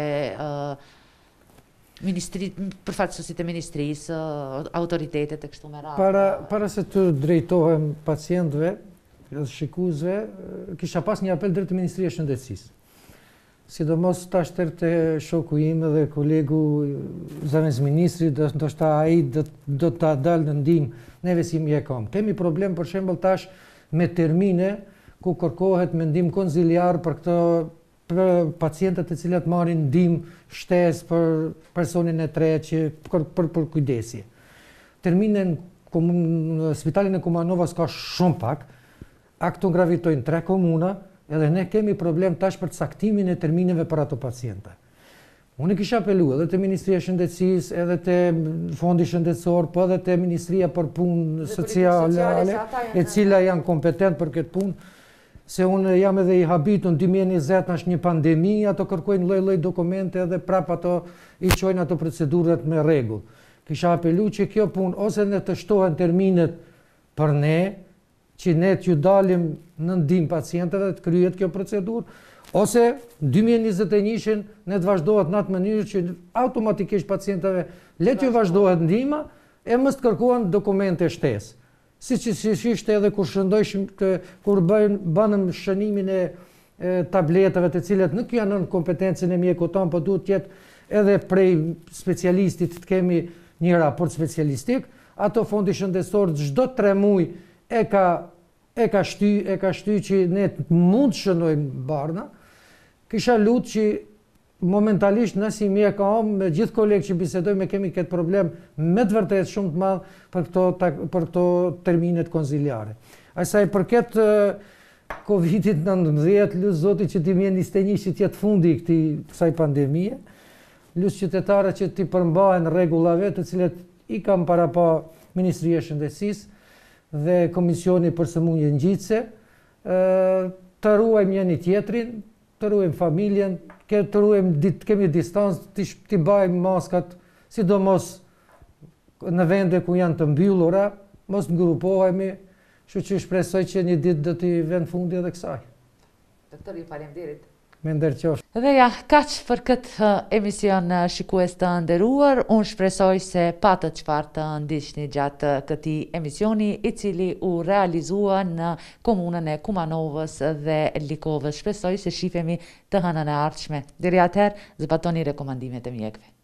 S1: përfaqësuesit e ministrisë, autoritetet e kështu me radhë.
S6: Para se të drejtohem pacientëve, shikuesve, kisha pas një apel drejt Ministrisë së Shëndetësisë. Sidomos tash te shoku im dhe kolegu zëvendës ministri, ndoshta ai do ta dalë në ndihmë neve si mjekëm. Kemi problem për shembull tash me termine ku kërkohet mendim konziliar për këto për pacientët e cilët marrin ndihmë shtesë për personin e tretë për kujdesje. Terminen në spitalin e Kumanovës ka shumë pak, a këtu gravitojnë 3 komuna, edhe ne kemi problem tash për caktimin e termineve për ato paciente. Unë kisha apelu edhe te Ministria e Shëndetësisë, edhe te Fondi Shëndetësor, po edhe te Ministria për Punë Sociale, e cila janë kompetent për këtë punë, se unë jam edhe i habitur në 2020 është një pandemi, ato kërkojnë lloj-lloj dokumente edhe prap ato i çojnë ato procedurat me rregull. Kisha apelu që kjo punë ose ne të shtohen terminet për ne, që ne t'ju dalim në ndihmë pacientëve të kryhet kjo procedurë, ose 2021 ne të vazhdohet në atë mënyrë që automatikisht pacientëve le t'ju vazhdohet ndihma e mos të kërkohen dokumente shtesë. Siç ishte edhe kur shëndojshim, kur banëm shënimin e tabletave të cilat nuk janë në kompetencën e mjekut ton, po duhet të jetë edhe prej specialistit të kemi një raport specialistik, ato Fondi Shëndetësor çdo 3 muaj e ka shty që ne mund të shënojmë barna. Kisha lutë që momentalisht në si mjek me gjithë kolegë që bisedojmë kemi këtë problem me të vërtet shumë të madh për këto terminet konziliare. Asaj përket COVID-19, lusë Zotit që 2021 që tjetë fundi i kësaj pandemie, lusë qytetarët që t'i përmbahen rregullave të cilet i kam para pa Ministria e Shëndetësisë dhe Komisioni për Sëmundje Ngjitse, të ruajmë njëri tjetrin, të ruajmë familjen, të ruajmë, kemi distancë, t'i bajmë maskat, sidomos në vende ku janë të mbyllura, mos ngrupohemi, kështu që shpresoj që një ditë do t'i vend fundi edhe kësaj.
S1: Doktor, ju faleminderit.
S6: Me nderqofsh.
S1: Dhe ja, kaq për këtë emision shikues të nderuar, unë shpresoj se patët çfarë të ndiqni gjatë këtij emisioni i cili u realizua në komunën e Kumanovës dhe Likovës. Shpresoj se shifemi të hënën e ardhshme. Deri atëherë, zbatoni rekomandimet e mjekëve.